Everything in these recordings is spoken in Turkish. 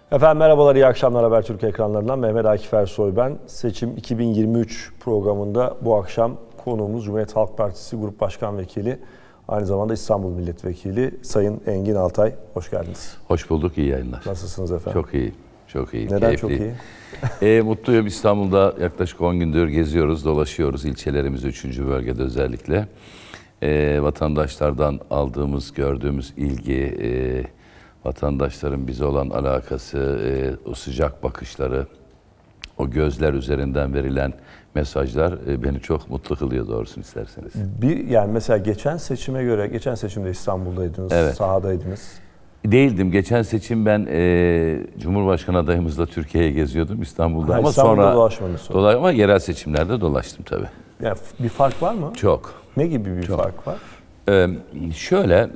Efendim merhabalar, iyi akşamlar Habertürk ekranlarından. Mehmet Akif Ersoy ben. Seçim 2023 programında bu akşam konuğumuz Cumhuriyet Halk Partisi Grup Başkan Vekili, aynı zamanda İstanbul Milletvekili Sayın Engin Altay. Hoş geldiniz. Hoş bulduk, iyi yayınlar. Nasılsınız efendim? Çok iyi, çok iyi. Neden keyifli. çok iyi? Mutluyum. İstanbul'da yaklaşık 10 gündür geziyoruz, dolaşıyoruz. İlçelerimiz 3. bölgede özellikle. Vatandaşlardan aldığımız, gördüğümüz ilgi, vatandaşların bize olan alakası, o sıcak bakışları, o gözler üzerinden verilen mesajlar beni çok mutlu kılıyor doğrusunu isterseniz. Yani mesela geçen seçime göre, geçen seçimde İstanbul'daydınız, evet. Sahadaydınız. Değildim. Geçen seçim ben Cumhurbaşkanı adayımızla Türkiye'ye geziyordum İstanbul'da. Ama İstanbul'da sonra dolaşmadınız sonra. ama yerel seçimlerde dolaştım tabii. Yani bir fark var mı? Çok. Ne gibi bir fark var? Şöyle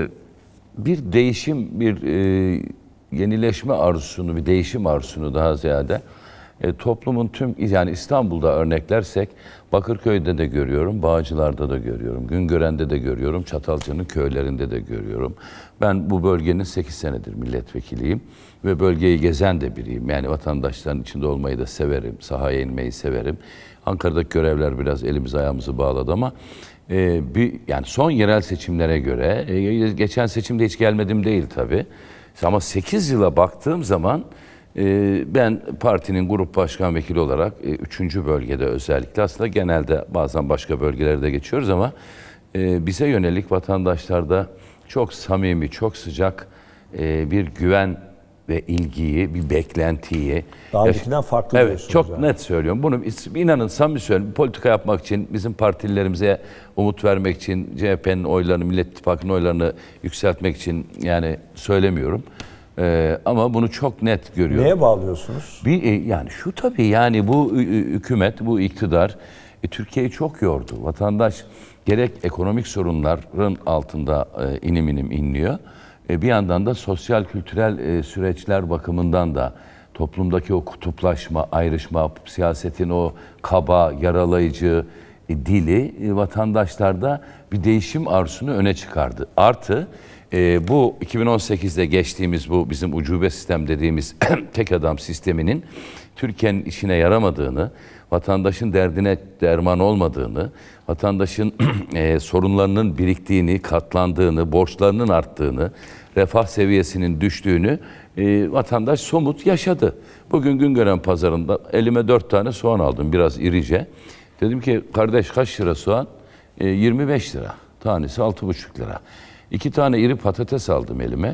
bir değişim, bir yenileşme arzusunu, bir değişim arzusunu daha ziyade toplumun tüm, yani İstanbul'da örneklersek Bakırköy'de de görüyorum, Bağcılar'da da görüyorum, Güngören'de de görüyorum, Çatalca'nın köylerinde de görüyorum. Ben bu bölgenin 8 senedir milletvekiliyim ve bölgeyi gezen de biriyim. Yani vatandaşların içinde olmayı da severim, sahaya inmeyi severim. Ankara'daki görevler biraz elimizi ayağımızı bağladı ama yani son yerel seçimlere göre, geçen seçimde hiç gelmedim değil tabii. Ama 8 yıla baktığım zaman ben partinin grup başkan vekili olarak 3. bölgede özellikle, aslında genelde bazen başka bölgelerde geçiyoruz ama bize yönelik vatandaşlarda çok samimi, çok sıcak bir güven ve ilgiyi, bir beklentiyi. Daha öncekinden farklı evet, çok yani. net söylüyorum. Bunu inanın samimi söylüyorum. Politika yapmak için, bizim partililerimize umut vermek için, CHP'nin oylarını, Millet İttifakı'nın oylarını yükseltmek için yani söylemiyorum. Ama bunu çok net görüyorum. Neye bağlıyorsunuz? Yani şu tabii, yani bu hükümet, bu iktidar Türkiye'yi çok yordu. Vatandaş gerek ekonomik sorunların altında inim inim inliyor. Bir yandan da sosyal kültürel süreçler bakımından da toplumdaki o kutuplaşma, ayrışma, siyasetin o kaba, yaralayıcı dili vatandaşlarda bir değişim arzusunu öne çıkardı. Artı bu 2018'de geçtiğimiz bu bizim ucube sistem dediğimiz tek adam sisteminin Türkiye'nin işine yaramadığını, vatandaşın derdine derman olmadığını, vatandaşın sorunlarının biriktiğini, katlandığını, borçlarının arttığını, refah seviyesinin düştüğünü vatandaş somut yaşadı. Bugün Güngören pazarında elime 4 tane soğan aldım, biraz irice. Dedim ki kardeş kaç lira soğan? 25 lira. Tanesi 6,5 lira. 2 tane iri patates aldım elime.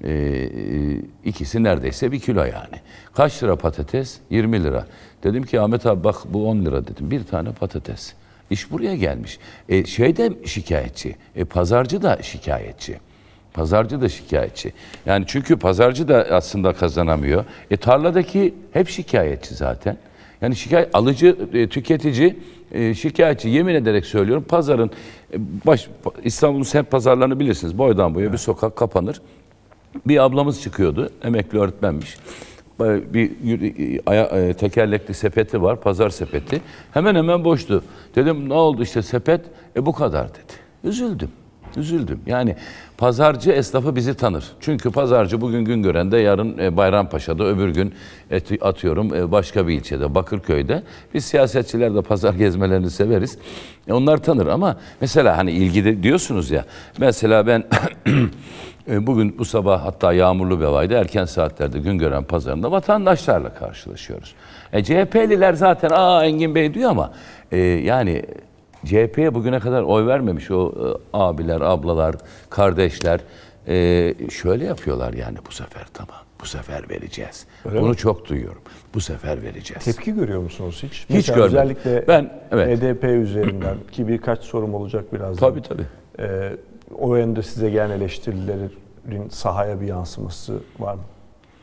İkisi neredeyse 1 kilo yani. Kaç lira patates? 20 lira. Dedim ki Ahmet abi bak bu 10 lira dedim. Bir tane patates. İş buraya gelmiş. Şey de şikayetçi. Pazarcı da şikayetçi. Pazarcı da şikayetçi. Yani çünkü pazarcı da aslında kazanamıyor. Tarladaki hep şikayetçi zaten. Yani alıcı, tüketici şikayetçi. Yemin ederek söylüyorum, pazarın İstanbul'un semt pazarlarını bilirsiniz. Boydan boya bir sokak kapanır. Bir ablamız çıkıyordu, emekli öğretmenmiş. Bir tekerlekli sepeti var, pazar sepeti. Hemen hemen boştu. Dedim ne oldu işte sepet? Bu kadar dedi. Üzüldüm. Yani pazarcı esnafı bizi tanır. Çünkü pazarcı bugün Güngören'de, yarın Bayrampaşa'da, öbür gün atıyorum başka bir ilçede, Bakırköy'de. Biz siyasetçiler de pazar gezmelerini severiz. Onlar tanır ama mesela hani ilgi diyorsunuz ya. Mesela ben bugün bu sabah hatta yağmurlu bir havaydı. Erken saatlerde Güngören pazarında vatandaşlarla karşılaşıyoruz. CHP'liler zaten Engin Bey diyor ama yani CHP'ye bugüne kadar oy vermemiş o abiler, ablalar, kardeşler şöyle yapıyorlar yani bu sefer tamam. Bu sefer vereceğiz. Öyle Bunu mi? Çok duyuyorum. Bu sefer vereceğiz. Tepki görüyor musunuz hiç? Hiç görmedim. Özellikle evet. HDP üzerinden ki birkaç sorum olacak birazdan. Tabii. O yönde size gelen eleştirilerin sahaya bir yansıması var mı?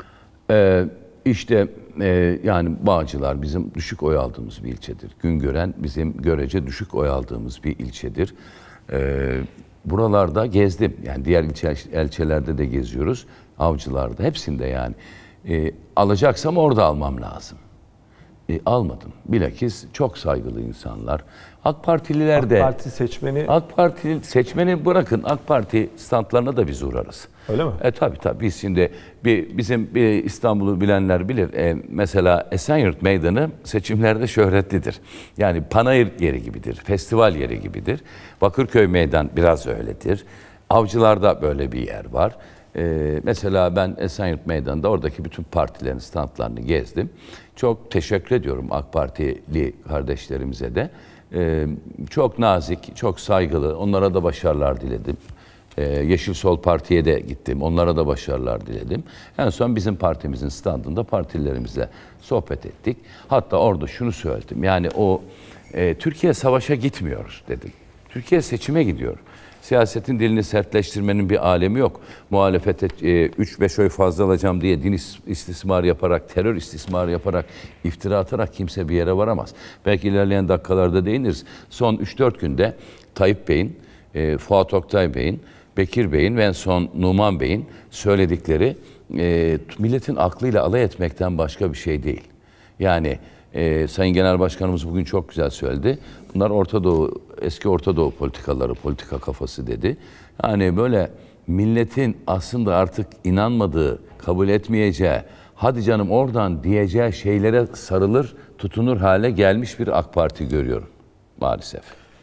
İşte yani Bağcılar bizim düşük oy aldığımız bir ilçedir. Güngören bizim görece düşük oy aldığımız bir ilçedir. Buralarda gezdim. Yani diğer ilçelerde de geziyoruz. Avcılar'da, hepsinde yani. Alacaksam orada almam lazım. Almadım. Bilakis çok saygılı insanlar. AK Partililer de... AK Parti seçmeni... AK Parti seçmeni bırakın. AK Parti standlarına da biz uğrarız. Öyle mi? Tabii. Biz şimdi bizim İstanbul'u bilenler bilir. Mesela Esenyurt Meydanı seçimlerde şöhretlidir. Yani panayır yeri gibidir, festival yeri gibidir. Bakırköy Meydan biraz öyledir. Avcılar'da böyle bir yer var. Mesela ben Esenyurt Meydanı'nda oradaki bütün partilerin standlarını gezdim. Çok teşekkür ediyorum AK Partili kardeşlerimize de. Çok nazik, çok saygılı. Onlara da başarılar diledim. Yeşil Sol Parti'ye de gittim. Onlara da başarılar diledim. En son bizim partimizin standında partilerimizle sohbet ettik. Hatta orada şunu söyledim. Yani Türkiye savaşa gitmiyor dedim. Türkiye seçime gidiyor. Siyasetin dilini sertleştirmenin bir alemi yok. Muhalefete 3-5 oy fazla alacağım diye din istismarı yaparak, terör istismarı yaparak, iftira atarak kimse bir yere varamaz. Belki ilerleyen dakikalarda değiniriz. Son 3-4 günde Tayyip Bey'in, Fuat Oktay Bey'in, Bekir Bey'in ve en son Numan Bey'in söyledikleri milletin aklıyla alay etmekten başka bir şey değil. Yani Sayın Genel Başkanımız bugün çok güzel söyledi. Bunlar Orta Doğu, eski Orta Doğu politikaları, politika kafası dedi. Yani böyle milletin aslında artık inanmadığı, kabul etmeyeceği, hadi canım oradan diyeceği şeylere sarılır, tutunur hale gelmiş bir AK Parti görüyorum maalesef.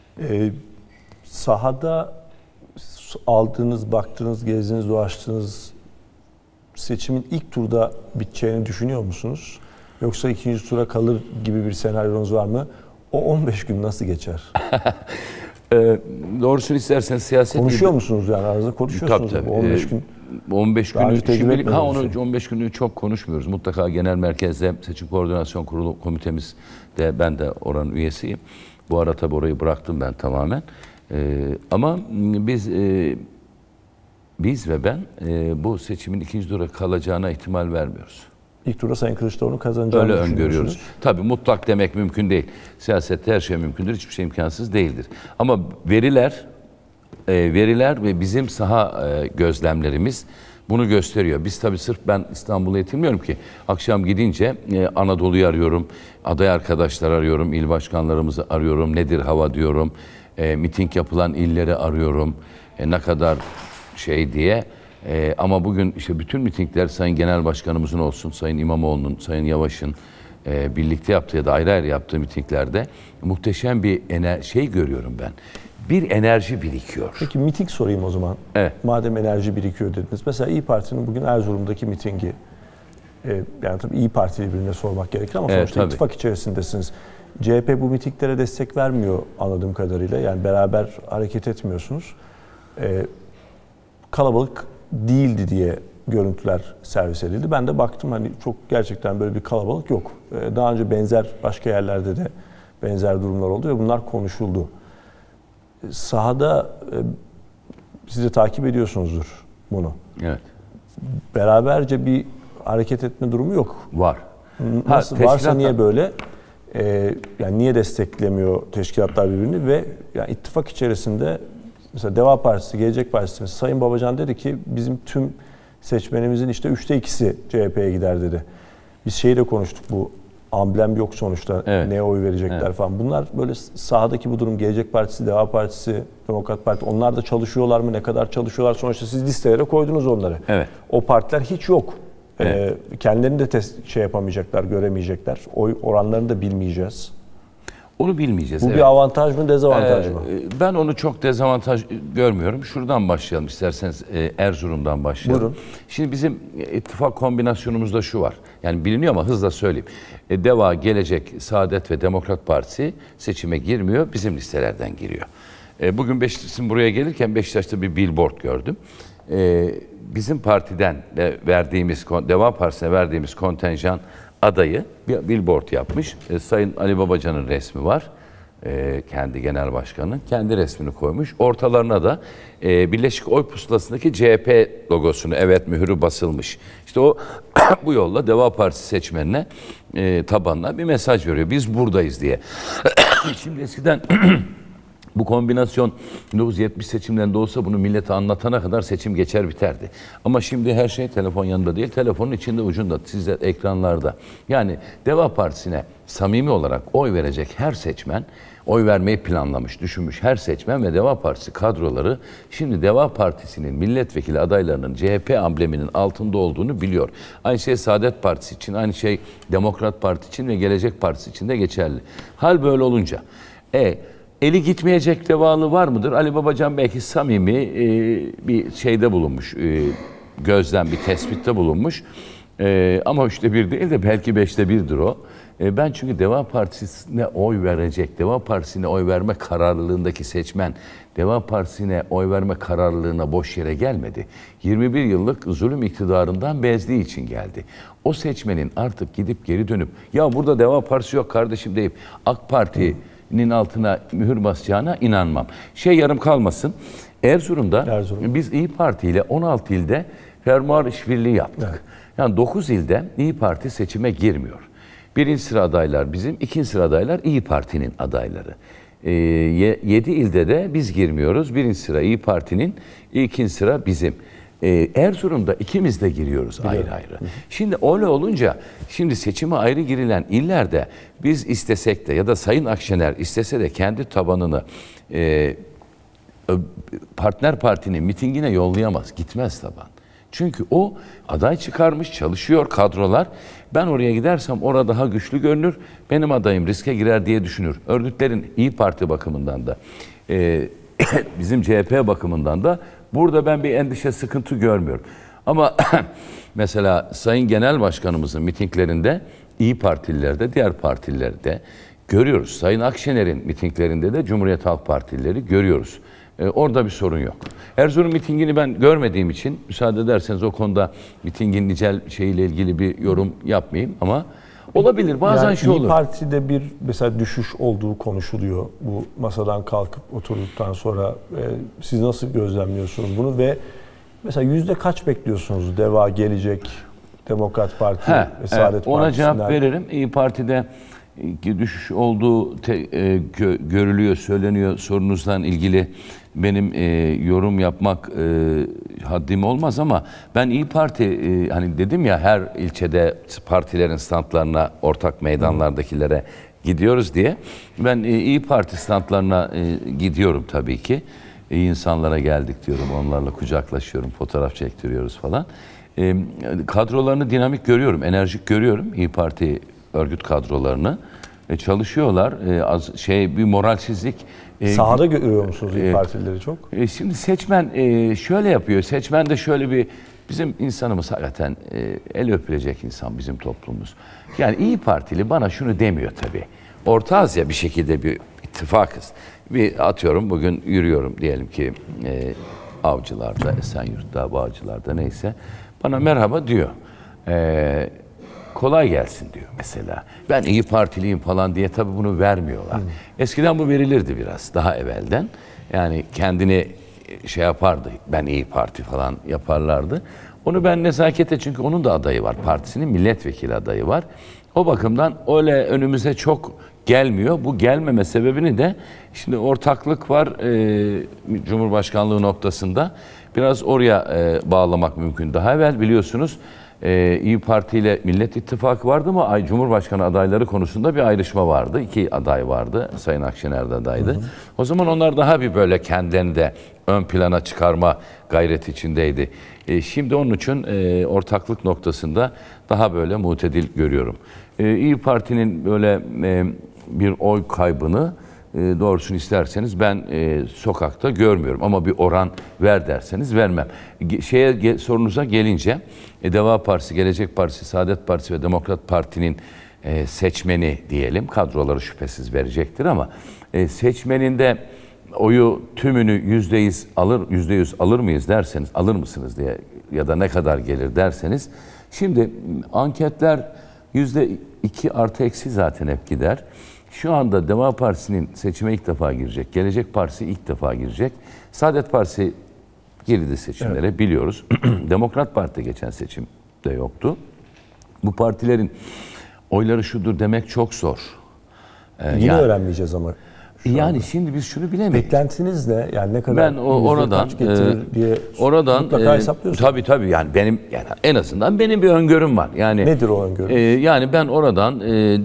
Sahada aldığınız, baktığınız, gezdiğiniz, dolaştığınız seçimin ilk turda biteceğini düşünüyor musunuz? Yoksa ikinci tura kalır gibi bir senaryonuz var mı? O 15 gün nasıl geçer? Doğrusunu istersen siyaset... Konuşuyor musunuz yani aranızda konuşuyorsunuz? Tabii. 15 gün. 15 günü şimdilik 15 şey. günü çok konuşmuyoruz. Mutlaka genel merkezde seçim koordinasyon kurulu komitemiz de, ben de oranın üyesiyim. Bu ara tabii orayı bıraktım ben tamamen. Ama biz ve ben bu seçimin ikinci tura kalacağına ihtimal vermiyoruz. İlk turda Sayın Kılıçdaroğlu'nun kazanacağını öyle öngörüyoruz. Tabii mutlak demek mümkün değil. Siyasette her şey mümkündür, hiçbir şey imkansız değildir. Ama veriler ve bizim saha gözlemlerimiz bunu gösteriyor. Biz tabii sırf ben İstanbul'a yetinmiyorum ki. Akşam gidince Anadolu'yu arıyorum, aday arkadaşlar arıyorum, il başkanlarımızı arıyorum, nedir hava diyorum, miting yapılan illeri arıyorum, ne kadar şey diye. Ama bugün işte bütün mitingler Sayın Genel Başkanımızın olsun, Sayın İmamoğlu'nun, Sayın Yavaş'ın birlikte yaptığı ya da ayrı ayrı yaptığı mitinglerde muhteşem bir şey görüyorum ben. Bir enerji birikiyor. Peki miting sorayım o zaman. Evet. Madem enerji birikiyor dediniz. Mesela İYİ Parti'nin bugün Erzurum'daki mitingi, yani tabii İYİ Parti'yi birine sormak gerekir ama sonuçta tabii. ittifak içerisindesiniz. CHP bu mitinglere destek vermiyor anladığım kadarıyla. Yani beraber hareket etmiyorsunuz. Kalabalık değildi diye görüntüler servis edildi. Ben de baktım hani çok gerçekten böyle bir kalabalık yok. Daha önce benzer başka yerlerde de benzer durumlar oldu ve bunlar konuşuldu. Sahada siz de takip ediyorsunuzdur bunu. Evet. Beraberce bir hareket etme durumu yok. Var. Nasıl varsa niye böyle? Yani niye desteklemiyor teşkilatlar birbirini ve yani ittifak içerisinde mesela Deva Partisi, Gelecek Partisi, Sayın Babacan dedi ki bizim tüm seçmenimizin işte 3'te 2'si CHP'ye gider dedi. Biz şeyi de konuştuk, bu amblem yok sonuçta, evet. Neye oy verecekler evet. falan. Bunlar böyle sahadaki bu durum, Gelecek Partisi, Deva Partisi, Demokrat Parti, onlar da çalışıyorlar mı, ne kadar çalışıyorlar? Sonuçta siz listelere koydunuz onları. Evet. O partiler hiç yok. Evet. Kendilerini de şey yapamayacaklar, göremeyecekler. Oy oranlarını da bilmeyeceğiz. Onu bilmeyeceğiz. Bu evet. Bir avantaj mı, dezavantaj mı? Ben onu çok dezavantaj görmüyorum. Şuradan başlayalım isterseniz, Erzurum'dan başlayalım. Buyurun. Şimdi bizim ittifak kombinasyonumuzda şu var. Yani biliniyor ama hızla söyleyeyim. Deva, Gelecek, Saadet ve Demokrat Partisi seçime girmiyor, bizim listelerden giriyor. Bugün Beşiktaş'ın buraya gelirken Beşiktaş'ta bir billboard gördüm. Bizim partiden verdiğimiz, Deva Partisi'ne verdiğimiz kontenjan adayı bir billboard yapmış. Sayın Ali Babacan'ın resmi var. Kendi genel başkanı. Kendi resmini koymuş. Ortalarına da Birleşik Oy Pusulası'ndaki CHP logosunu, evet mührü basılmış. İşte o bu yolla Deva Partisi seçmenine, tabanına bir mesaj veriyor. Biz buradayız diye. Şimdi eskiden Bu kombinasyon 1970 seçimlerinde olsa bunu millete anlatana kadar seçim geçer biterdi. Ama şimdi her şey telefon yanında değil, telefonun içinde ucunda, sizde ekranlarda. Yani Deva Partisi'ne samimi olarak oy verecek her seçmen, oy vermeyi planlamış, düşünmüş her seçmen ve Deva Partisi kadroları şimdi Deva Partisi'nin milletvekili adaylarının CHP ambleminin altında olduğunu biliyor. Aynı şey Saadet Partisi için, aynı şey Demokrat Parti için ve Gelecek Partisi için de geçerli. Hal böyle olunca eli gitmeyecek devalı var mıdır? Ali Babacan belki samimi bir şeyde bulunmuş, gözlem, bir tespitte bulunmuş. Ama 1/3 değil de belki 1/5'dir o. Ben çünkü Deva Partisi'ne oy verecek, Deva Partisi'ne oy verme kararlılığındaki seçmen, Deva Partisi'ne oy verme kararlılığına boş yere gelmedi. 21 yıllık zulüm iktidarından bezdiği için geldi. O seçmenin artık gidip geri dönüp, ya burada Deva Partisi yok kardeşim deyip AK Parti'nin altına mühür basacağına inanmam. Yarım kalmasın. Erzurum'da biz İYİ Parti ile 16 ilde fermuar işbirliği yaptık. Evet. Yani 9 ilde İYİ Parti seçime girmiyor. Birinci sıra adaylar bizim, ikinci sıra adaylar İYİ Parti'nin adayları. 7 ilde de biz girmiyoruz. Birinci sıra İYİ Parti'nin, ikinci sıra bizim. Erzurum'da ikimiz de giriyoruz ayrı ayrı. Şimdi öyle olunca, şimdi seçime ayrı girilen illerde biz istesek de ya da Sayın Akşener istese de kendi tabanını partner partinin mitingine yollayamaz, gitmez taban. Çünkü o aday çıkarmış, çalışıyor kadrolar. Ben oraya gidersem orada daha güçlü görünür, benim adayım riske girer diye düşünür. Örgütlerin İYİ Parti bakımından da, bizim CHP bakımından da burada ben bir endişe, sıkıntı görmüyorum. Ama mesela Sayın Genel Başkanımızın mitinglerinde, İYİ Partililerde, diğer partilerde görüyoruz. Sayın Akşener'in mitinglerinde de Cumhuriyet Halk Partilileri görüyoruz. Orada bir sorun yok. Erzurum mitingini ben görmediğim için müsaade ederseniz o konuda mitingin nicel şeyiyle ilgili bir yorum yapmayayım ama olabilir. Bazen yani olur. İYİ Parti'de bir mesela düşüş olduğu konuşuluyor. Bu masadan kalkıp oturduktan sonra siz nasıl gözlemliyorsunuz bunu ve mesela yüzde kaç bekliyorsunuz Deva, Gelecek, Demokrat Parti ve Saadet Partisi'nden? Ona cevap veririm. İYİ Parti'de düşüş olduğu görülüyor, söyleniyor. Sorunuzdan ilgili benim yorum yapmak haddim olmaz ama ben İYİ Parti, hani dedim ya her ilçede partilerin standlarına, ortak meydanlardakilere gidiyoruz diye. Ben İYİ Parti standlarına gidiyorum tabii ki. İyi insanlara geldik diyorum, onlarla kucaklaşıyorum, fotoğraf çektiriyoruz falan. Kadrolarını dinamik görüyorum, enerjik görüyorum İYİ Parti örgüt kadrolarını. Çalışıyorlar. Bir moralsizlik. Sahada görüyor musunuz İYİ Partilileri çok? Şimdi seçmen şöyle yapıyor. Seçmen de şöyle bir, bizim insanımız hakikaten el öpülecek insan bizim toplumumuz. Yani İYİ Partili bana şunu demiyor tabii. Orta Asya bir şekilde bir ittifakız. Bir atıyorum bugün yürüyorum diyelim ki Avcılar'da, Esenyurt'ta, Bağcılar'da neyse. Bana merhaba diyor. Kolay gelsin diyor mesela. Ben İYİ Partiliyim falan diye tabii bunu vermiyorlar. Eskiden bu verilirdi biraz daha evvelden. Yani kendini yapardı. Ben İYİ Parti falan yaparlardı. Onu ben nezakete, çünkü onun da adayı var. Partisinin milletvekili adayı var. O bakımdan öyle önümüze çok gelmiyor. Bu gelmeme sebebini de şimdi ortaklık var Cumhurbaşkanlığı noktasında. Biraz oraya bağlamak mümkün. Daha evvel biliyorsunuz İYİ Parti ile Millet İttifakı vardı ama Cumhurbaşkanı adayları konusunda bir ayrışma vardı. 2 aday vardı. Sayın Akşener de adaydı. O zaman onlar daha bir böyle kendilerini de ön plana çıkarma gayreti içindeydi. Şimdi onun için ortaklık noktasında daha böyle mutedil görüyorum. İYİ Parti'nin böyle bir oy kaybını doğrusunu isterseniz ben sokakta görmüyorum ama bir oran ver derseniz vermem. Sorunuza gelince Deva Partisi, Gelecek Partisi, Saadet Partisi ve Demokrat Parti'nin seçmeni diyelim, kadroları şüphesiz verecektir ama seçmeninde oyu tümünü %100 alır mıyız derseniz, alır mısınız diye ya da ne kadar gelir derseniz, şimdi anketler %2 artı eksi zaten hep gider. Şu anda Deva Partisi'nin seçime ilk defa girecek, Gelecek Partisi ilk defa girecek, Saadet Partisi girdi seçimlere, evet, biliyoruz. Demokrat Parti geçen seçimde yoktu. Bu partilerin oyları şudur demek çok zor. Yine öğrenmeyeceğiz ama. Yani şimdi biz şunu bilemeyiz. Beklentiniz ne? Yani ne kadar Ben oradan kaç getirir diye mutlaka hesaplıyorsunuz. Tabii yani benim en azından benim bir öngörüm var. Yani nedir o öngörü? Yani ben oradan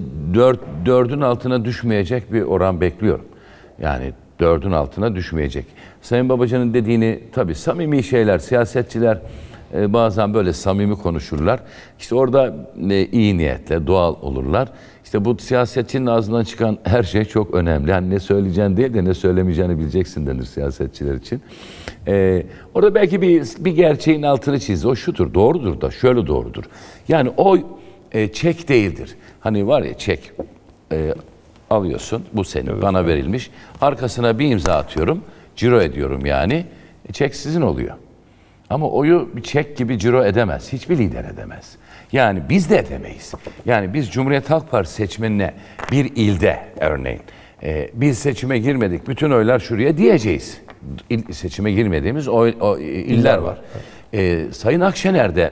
4'ün altına düşmeyecek bir oran bekliyorum. Yani 4'ün altına düşmeyecek. Sayın Babacan'ın dediğini tabii samimi şeyler, siyasetçiler bazen böyle samimi konuşurlar. İşte orada iyi niyetle, doğal olurlar. İşte bu siyasetçinin ağzından çıkan her şey çok önemli. Yani ne söyleyeceğini değil de ne söylemeyeceğini bileceksin denir siyasetçiler için. Orada belki bir gerçeğin altını çiz. O şudur, doğrudur da şöyle doğrudur. Yani o çek değildir. Hani var ya çek alıyorsun, bu senin, evet, bana verilmiş. Arkasına bir imza atıyorum, ciro ediyorum yani. Çek sizin oluyor. Ama oyu bir çek gibi ciro edemez. Hiçbir lider edemez. Yani biz de edemeyiz. Yani biz Cumhuriyet Halk Partisi seçmenine bir ilde örneğin biz seçime girmedik, bütün oylar şuraya diyeceğiz. Seçime girmediğimiz iller var. Sayın Akşener de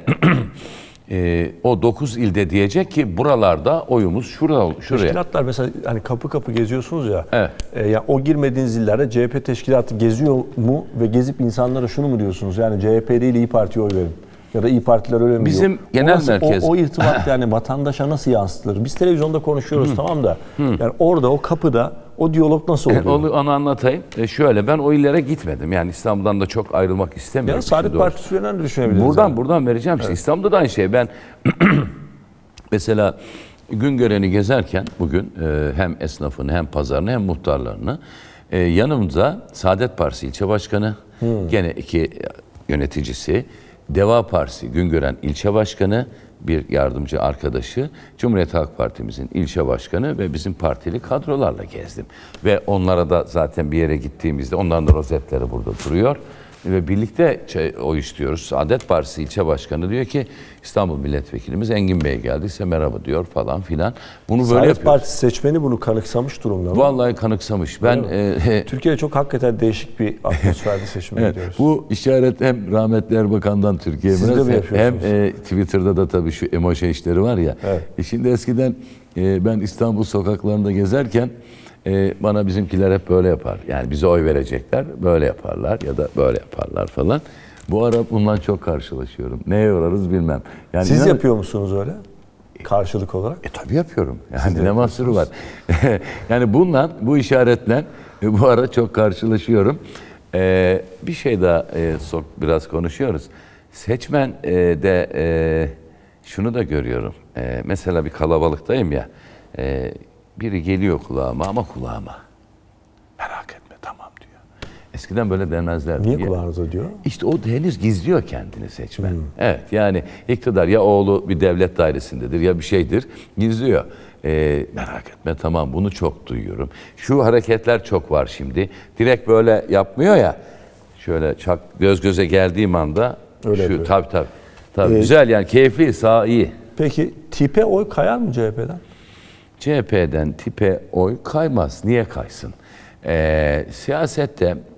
o 9 ilde diyecek ki buralarda oyumuz şuraya. Teşkilatlar mesela hani kapı kapı geziyorsunuz ya. Evet. Ya o girmediğiniz illerde CHP teşkilatı geziyor mu ve gezip insanlara şunu mu diyorsunuz? Yani CHP değil İYİ Parti'ye oy verin. Ya da İYİ Partiler öyle mi bizim diyor? genel merkez. O irtibat yani vatandaşa nasıl yansıtılır? Biz televizyonda konuşuyoruz tamam da yani orada o kapıda o diyalog nasıl oluyor? Onu anlatayım. Şöyle ben o illere gitmedim. Yani İstanbul'dan da çok ayrılmak istemiyorum. Ya Saadet Partisi üzerinden de düşünebiliriz. Buradan vereceğim işte. Evet. İstanbul'da da aynı şey. Ben mesela Güngören'i gezerken bugün hem esnafını hem pazarını hem muhtarlarını yanımıza Saadet Partisi ilçe başkanı, gene 2 yöneticisi, Deva Partisi Güngören ilçe başkanı, bir yardımcı arkadaşı, Cumhuriyet Halk Partimizin ilçe başkanı ve bizim partili kadrolarla gezdim. Ve onlara da zaten bir yere gittiğimizde onların da rozetleri burada duruyor. Ve birlikte o istiyoruz. Saadet Partisi ilçe başkanı diyor ki İstanbul Milletvekilimiz Engin Bey geldiyse merhaba diyor falan filan. Bunu böyle Saadet yapıyoruz. Partisi seçmeni bunu kanıksamış durumda mı? Vallahi kanıksamış. Ben Türkiye'de çok hakikaten değişik bir atmosferde seçime gidiyoruz. Bu işaret hem rahmetli Erbakan'dan Türkiye'ye hem Twitter'da da tabii şu emoji işleri var ya. Evet. Şimdi eskiden ben İstanbul sokaklarında gezerken bana bizimkiler hep böyle yapar. Yani bize oy verecekler, böyle yaparlar ya da böyle yaparlar falan. Bu ara bundan çok karşılaşıyorum. Neye yorarız bilmem. Yani siz yapıyor musunuz öyle? Karşılık olarak? Tabii yapıyorum. Yani ne mahsuru var. Yani bu işaretle bu ara çok karşılaşıyorum. Bir şey daha biraz konuşuyoruz. Seçmen de şunu da görüyorum. Mesela bir kalabalıktayım ya. Biri geliyor kulağıma. Merak etme tamam diyor. Eskiden böyle denmezlerdi. Niye kulağınıza diyor? İşte o henüz gizliyor kendini seçmen. Evet yani iktidar ya oğlu bir devlet dairesindedir ya bir şeydir. Gizliyor. Merak etme tamam bunu çok duyuyorum. Şu hareketler çok var şimdi. Direkt böyle yapmıyor ya. Şöyle göz göze geldiğim anda öyle tabii güzel yani keyifli sağ iyi. Peki tipe oy kayar mı CHP'den? CHP'den tipe oy kaymaz. Niye kaysın? Siyasette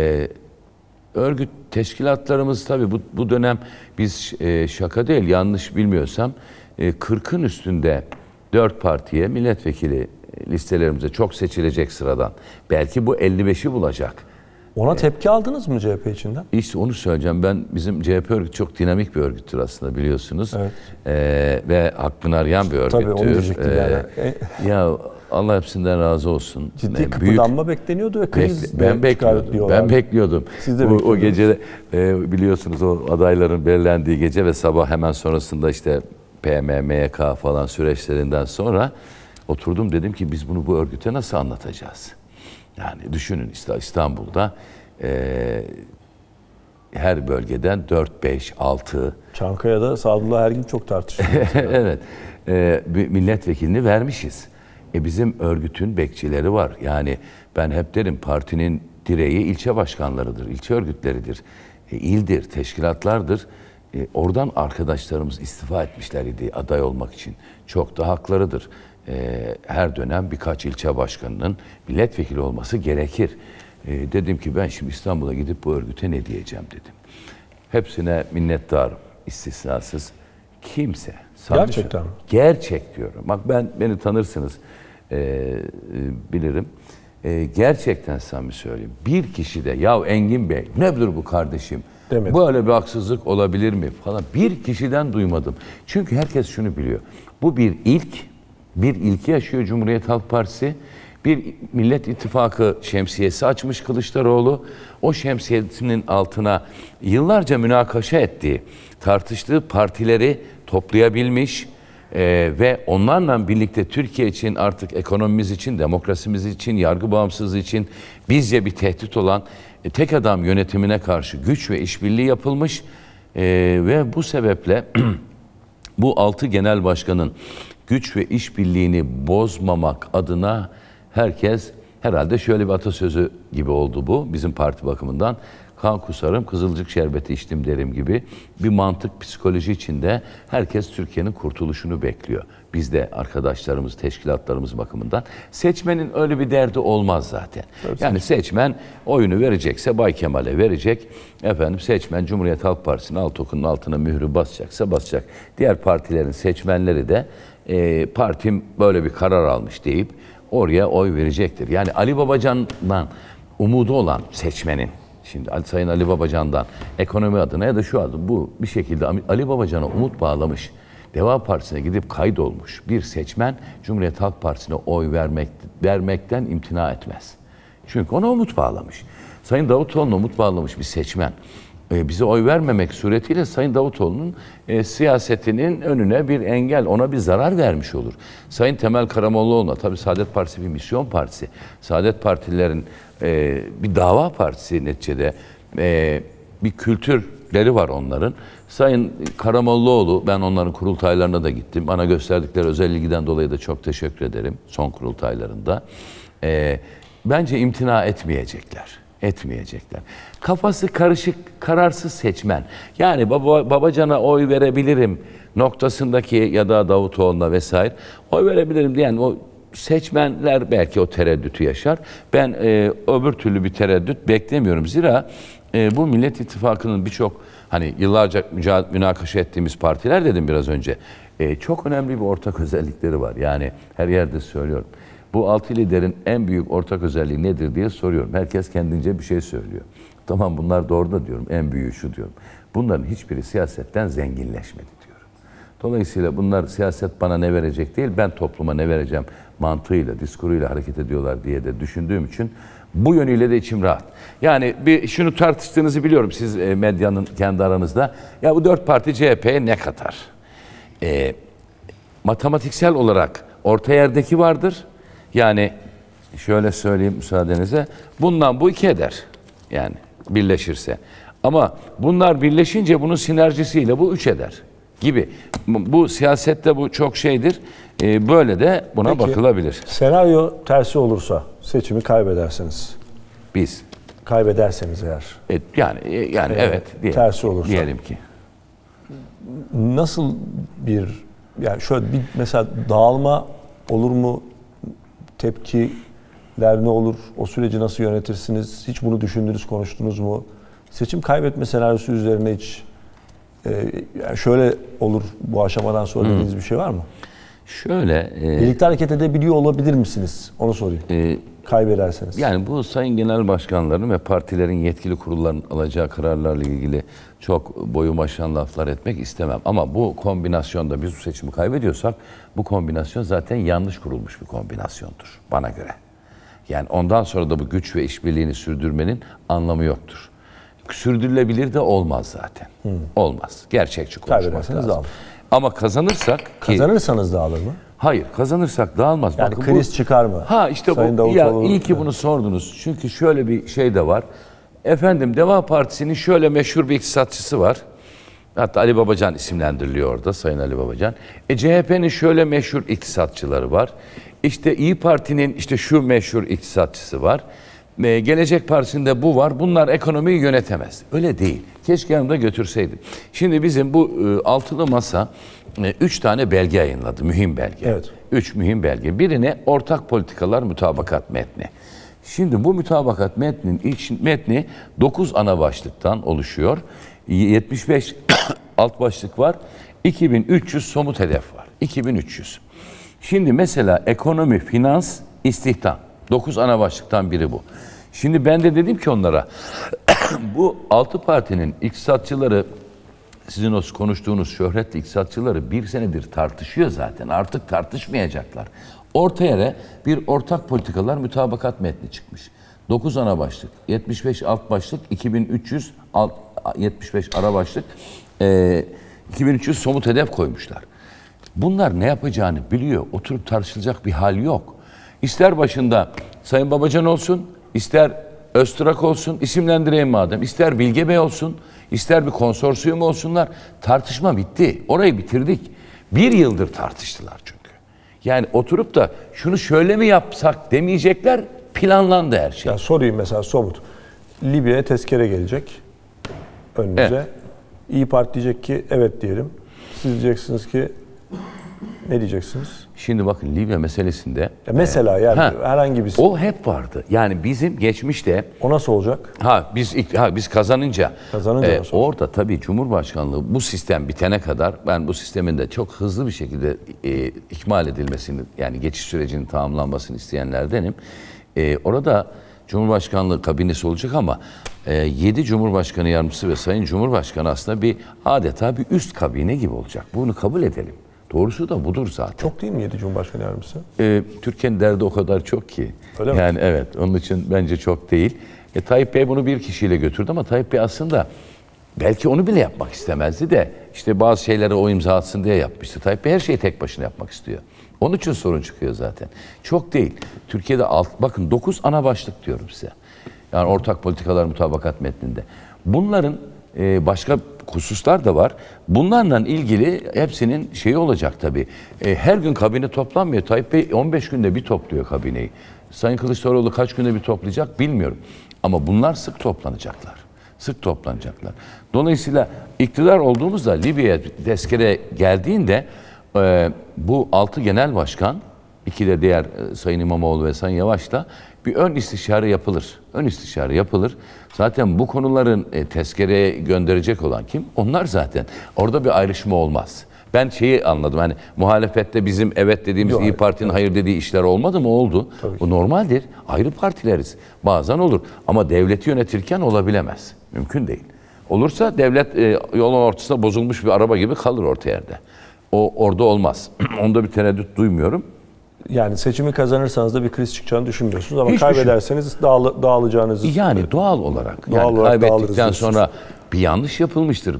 örgüt teşkilatlarımız tabii bu dönem biz şaka değil yanlış bilmiyorsam 40'ın üstünde 4 partiye milletvekili listelerimize çok seçilecek sıradan. Belki bu 55'i bulacak. Ona tepki aldınız mı CHP içinden? İşte onu söyleyeceğim. Bizim CHP örgütü çok dinamik bir örgüttür aslında biliyorsunuz. Evet. Ve hakkını arayan bir örgüttür. Tabii onu diyecektim yani. Ya Allah hepsinden razı olsun. Ciddi kıpırdanma bekleniyordu ve kriz ben bekliyordum. Siz de o gece biliyorsunuz o adayların belirlendiği gece ve sabah hemen sonrasında işte PM, MYK falan süreçlerinden sonra oturdum dedim ki biz bunu bu örgüte nasıl anlatacağız? Yani düşünün İstanbul'da her bölgeden 4, 5, 6... Çankaya'da Sadullah Ergin çok tartışılıyor. Evet. Milletvekilini vermişiz. Bizim örgütün bekçileri var. Yani ben hep derim partinin direği ilçe başkanlarıdır, ilçe örgütleridir. İldir, teşkilatlardır. Oradan arkadaşlarımız istifa etmişler idi aday olmak için. Çok da haklarıdır. Her dönem birkaç ilçe başkanının milletvekili olması gerekir. Dedim ki ben şimdi İstanbul'a gidip bu örgüte ne diyeceğim dedim. Hepsine minnettarım, istisnasız. Kimse. Gerçekten mi? Gerçek diyorum. Bak beni tanırsınız, bilirim. Gerçekten samimi söyleyeyim. Bir kişi de ya Engin Bey nedir bu kardeşim? Demedim. Böyle bir haksızlık olabilir mi falan. Bir kişiden duymadım. Çünkü herkes şunu biliyor. Bu bir ilki yaşıyor Cumhuriyet Halk Partisi. Bir Millet İttifakı şemsiyesi açmış Kılıçdaroğlu. O şemsiyesinin altına yıllarca münakaşa ettiği, tartıştığı partileri toplayabilmiş ve onlarla birlikte Türkiye için, artık ekonomimiz için, demokrasimiz için, yargı bağımsızlığı için bizce bir tehdit olan tek adam yönetimine karşı güç ve işbirliği yapılmış ve bu sebeple bu 6 genel başkanın güç ve işbirliğini bozmamak adına herkes, herhalde şöyle bir atasözü gibi oldu bu bizim parti bakımından: kan kusarım, kızılcık şerbeti içtim derim gibi bir mantık, psikoloji içinde herkes Türkiye'nin kurtuluşunu bekliyor. Biz de arkadaşlarımız, teşkilatlarımız bakımından seçmenin öyle bir derdi olmaz zaten. Evet, yani seçmen oyunu verecekse Bay Kemal'e verecek. Efendim, seçmen Cumhuriyet Halk Partisi'nin Altıokulu'nun altına mührü basacaksa basacak. Diğer partilerin seçmenleri de partim böyle bir karar almış deyip oraya oy verecektir. Yani Ali Babacan'dan umudu olan seçmenin, şimdi Sayın Ali Babacan'dan ekonomi adına ya da şu adı bu bir şekilde Ali Babacan'a umut bağlamış, Deva Partisi'ne gidip kaydolmuş bir seçmen Cumhuriyet Halk Partisi'ne oy vermekten imtina etmez. Çünkü ona umut bağlamış. Sayın Davutoğlu'na umut bağlamış bir seçmen bize oy vermemek suretiyle Sayın Davutoğlu'nun siyasetinin önüne bir engel, ona bir zarar vermiş olur. Sayın Temel Karamollaoğlu'na, tabii Saadet Partisi bir misyon partisi, Saadet Partililerin bir dava partisi neticede, bir kültürleri var onların. Sayın Karamollaoğlu, ben onların kurultaylarına da gittim. Bana gösterdikleri özel ilgiden dolayı da çok teşekkür ederim son kurultaylarında. Bence imtina etmeyecekler. Kafası karışık, kararsız seçmen. Yani Babacan'a oy verebilirim noktasındaki ya da Davutoğlu'na vesaire oy verebilirim diyen o seçmenler belki o tereddütü yaşar. Ben öbür türlü bir tereddüt beklemiyorum. Zira bu Millet İttifakı'nın birçok, hani yıllarca münakaşa ettiğimiz partiler dedim biraz önce, çok önemli bir ortak özellikleri var. Yani her yerde söylüyorum. Bu 6 liderin en büyük ortak özelliği nedir diye soruyorum. Herkes kendince bir şey söylüyor. Tamam, bunlar doğru da diyorum. En büyüğü şu diyorum. Bunların hiçbiri siyasetten zenginleşmedi diyorum. Dolayısıyla bunlar siyaset bana ne verecek değil, ben topluma ne vereceğim mantığıyla, diskuruyla hareket ediyorlar diye de düşündüğüm için bu yönüyle de içim rahat. Yani bir şunu tartıştığınızı biliyorum siz medyanın kendi aranızda. Ya bu 4 parti CHP'ye ne katar? Matematiksel olarak orta yerdeki vardır. Yani şöyle söyleyeyim müsaadenizle, bundan bu 2 eder yani birleşirse. Ama bunlar birleşince bunun sinerjisiyle bu 3 eder gibi. Bu siyasette bu çok şeydir. Böyle de buna peki, bakılabilir. Senaryo tersi olursa, seçimi kaybederseniz. Biz. Kaybederseniz eğer. Yani evet diyelim. Tersi olursa. Diyelim ki. Nasıl bir, yani şöyle bir mesela dağılma olur mu? Tepkiler ne olur? O süreci nasıl yönetirsiniz? Hiç bunu düşündünüz, konuştunuz mu? Seçim kaybetme senaryosu üzerine hiç yani şöyle olur bu aşamadan sonra dediğiniz bir şey var mı? Şöyle. Birlikte hareket edebiliyor olabilir misiniz? Onu sorayım. Kaybederseniz. Yani bu sayın genel başkanların ve partilerin yetkili kurulların alacağı kararlarla ilgili çok boyum aşan laflar etmek istemem. Ama bu kombinasyonda biz bu seçimi kaybediyorsak bu kombinasyon zaten yanlış kurulmuş bir kombinasyondur bana göre. Yani ondan sonra da bu güç ve işbirliğini sürdürmenin anlamı yoktur. Sürdürülebilir de olmaz zaten. Olmaz. Gerçekçi konuşmak lazım. Dağılır. Ama kazanırsak... Kazanırsanız dağılır mı? Hayır, kazanırsak dağılmaz. Yani bakın kriz çıkar mı? Ha işte bu, ya iyi ki bunu sordunuz. Çünkü şöyle bir şey de var. Efendim, Deva Partisi'nin şöyle meşhur bir iktisatçısı var. Hatta Ali Babacan isimlendiriliyor orada, Sayın Ali Babacan. CHP'nin şöyle meşhur iktisatçıları var. İşte İyi Parti'nin işte şu meşhur iktisatçısı var. Gelecek Partisi'nde bu var. Bunlar ekonomiyi yönetemez. Öyle değil. Keşke yanımda götürseydim. Şimdi bizim bu altılı masa 3 tane belge yayınladı. Mühim belge. Evet. 3 mühim belge. Birine ortak politikalar mutabakat metni. Şimdi bu mutabakat metni 9 ana başlıktan oluşuyor. 75 alt başlık var. 2300 somut hedef var. 2300. Şimdi mesela ekonomi, finans, istihdam. 9 ana başlıktan biri bu. Şimdi ben de dedim ki onlara bu 6 partinin iktisatçıları, sizin o konuştuğunuz şöhretli iktisatçıları bir senedir tartışıyor zaten. Artık tartışmayacaklar. Ortaya bir ortak politikalar mütabakat metni çıkmış. 9 ana başlık, 75 alt başlık, 2300 75 ara başlık, 2300 somut hedef koymuşlar. Bunlar ne yapacağını biliyor. Oturup tartışılacak bir hal yok. İster başında Sayın Babacan olsun, ister Öztürk olsun, isimlendireyim madem, ister Bilge Bey olsun, ister bir konsorsiyum olsunlar. Tartışma bitti. Orayı bitirdik. 1 yıldır tartıştılar çünkü. Yani oturup da şunu şöyle mi yapsak demeyecekler, planlandı her şey. Ya sorayım mesela somut. Libya'ya tezkere gelecek önünüze. Evet. İYİ Parti diyecek ki evet diyelim. Siz diyeceksiniz ki ne diyeceksiniz? Şimdi bakın Libya meselesinde... mesela yani herhangi bir... O hep vardı. Yani bizim geçmişte... O nasıl olacak? Biz kazanınca orada tabii Cumhurbaşkanlığı bu sistem bitene kadar ben bu sistemin de çok hızlı bir şekilde ikmal edilmesini, yani geçiş sürecinin tamamlanmasını isteyenlerdenim. Orada Cumhurbaşkanlığı kabinesi olacak ama 7 Cumhurbaşkanı yardımcısı ve Sayın Cumhurbaşkanı aslında adeta bir üst kabine gibi olacak. Bunu kabul edelim. Doğrusu da budur zaten. Çok değil mi 7 Cumhurbaşkanı yardımcısı? Türkiye'nin derdi o kadar çok ki. Öyle mi? Yani evet, onun için bence çok değil. Tayyip Bey bunu bir kişiyle götürdü ama Tayyip Bey aslında belki onu bile yapmak istemezdi de işte bazı şeylere o imza atsın diye yapmıştı. Tayyip Bey her şeyi tek başına yapmak istiyor. Onun için sorun çıkıyor zaten. Çok değil. Türkiye'de bakın 9 ana başlık diyorum size. Yani ortak politikalar mutabakat metninde. Bunların başka hususlar da var. Bunlarla ilgili hepsinin şeyi olacak tabii. Her gün kabine toplanmıyor. Tayyip Bey 15 günde bir topluyor kabineyi. Sayın Kılıçdaroğlu kaç günde bir toplayacak bilmiyorum. Ama bunlar sık toplanacaklar. Sık toplanacaklar. Dolayısıyla iktidar olduğumuzda Libya'ya tezkere geldiğinde bu 6 genel başkan, 2 de diğer Sayın İmamoğlu ve Sayın Yavaş'la bir ön istişare yapılır. Ön istişare yapılır. Zaten bu konuların tezkereye gönderecek olan kim? Onlar zaten. Orada bir ayrışma olmaz. Ben şeyi anladım. Hani muhalefette bizim evet dediğimiz İYİ Parti'nin hayır dediği işler olmadı mı? Oldu. Bu normaldir. Ayrı partileriz. Bazen olur. Ama devleti yönetirken olabilemez. Mümkün değil. Olursa devlet yolun ortasında bozulmuş bir araba gibi kalır orta yerde. O orada olmaz. Onda bir tereddüt duymuyorum. Yani seçimi kazanırsanız da bir kriz çıkacağını düşünmüyorsunuz ama kaybederseniz dağılacağınızı... Yani doğal olarak. Kaybettikten sonra bir yanlış yapılmıştır.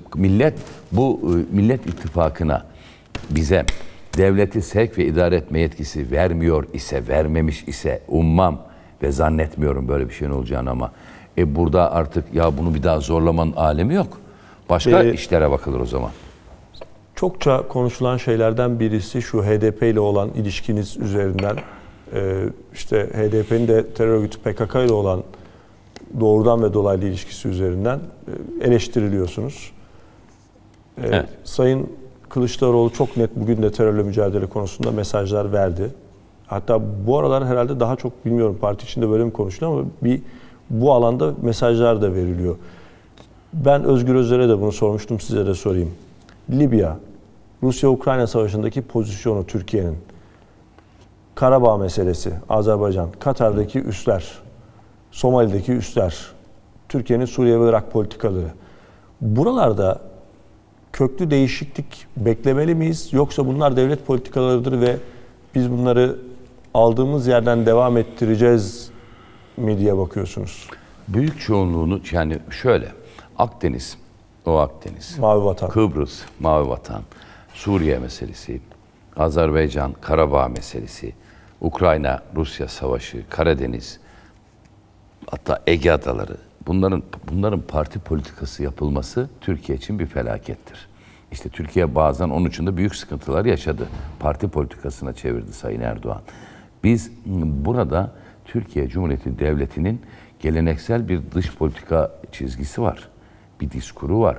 Bu Millet İttifakı'na bize devleti sevk ve idare etme yetkisi vermemiş ise ummam ve zannetmiyorum böyle bir şeyin olacağını ama burada artık ya bunu bir daha zorlamanın alemi yok. Başka işlere bakılır o zaman. Çokça konuşulan şeylerden birisi şu HDP ile olan ilişkiniz üzerinden. İşte HDP'nin de terör örgütü PKK ile olan doğrudan ve dolaylı ilişkisi üzerinden eleştiriliyorsunuz. Evet. Sayın Kılıçdaroğlu çok net bugün de terörle mücadele konusunda mesajlar verdi. Hatta bu aralar herhalde daha çok bilmiyorum parti içinde böyle mi konuşuluyor ama bu alanda mesajlar da veriliyor. Ben Özgür Özel'e de bunu sormuştum, size de sorayım. Libya, Rusya-Ukrayna savaşındaki pozisyonu Türkiye'nin, Karabağ meselesi, Azerbaycan, Katar'daki üsler, Somali'deki üsler, Türkiye'nin Suriye ve Irak politikaları. Buralarda köklü değişiklik beklemeli miyiz? Yoksa bunlar devlet politikalarıdır ve biz bunları aldığımız yerden devam ettireceğiz mi diye bakıyorsunuz? Büyük çoğunluğunu yani şöyle, Akdeniz, Mavi Vatan, Kıbrıs, Mavi Vatan, Suriye meselesi, Azerbaycan, Karabağ meselesi, Ukrayna, Rusya savaşı, Karadeniz, hatta Ege Adaları, bunların parti politikası yapılması Türkiye için bir felakettir. İşte Türkiye bazen onun için de büyük sıkıntılar yaşadı. Parti politikasına çevirdi Sayın Erdoğan. Biz burada Türkiye Cumhuriyeti Devleti'nin geleneksel bir dış politika çizgisi var. Bir diskuru var.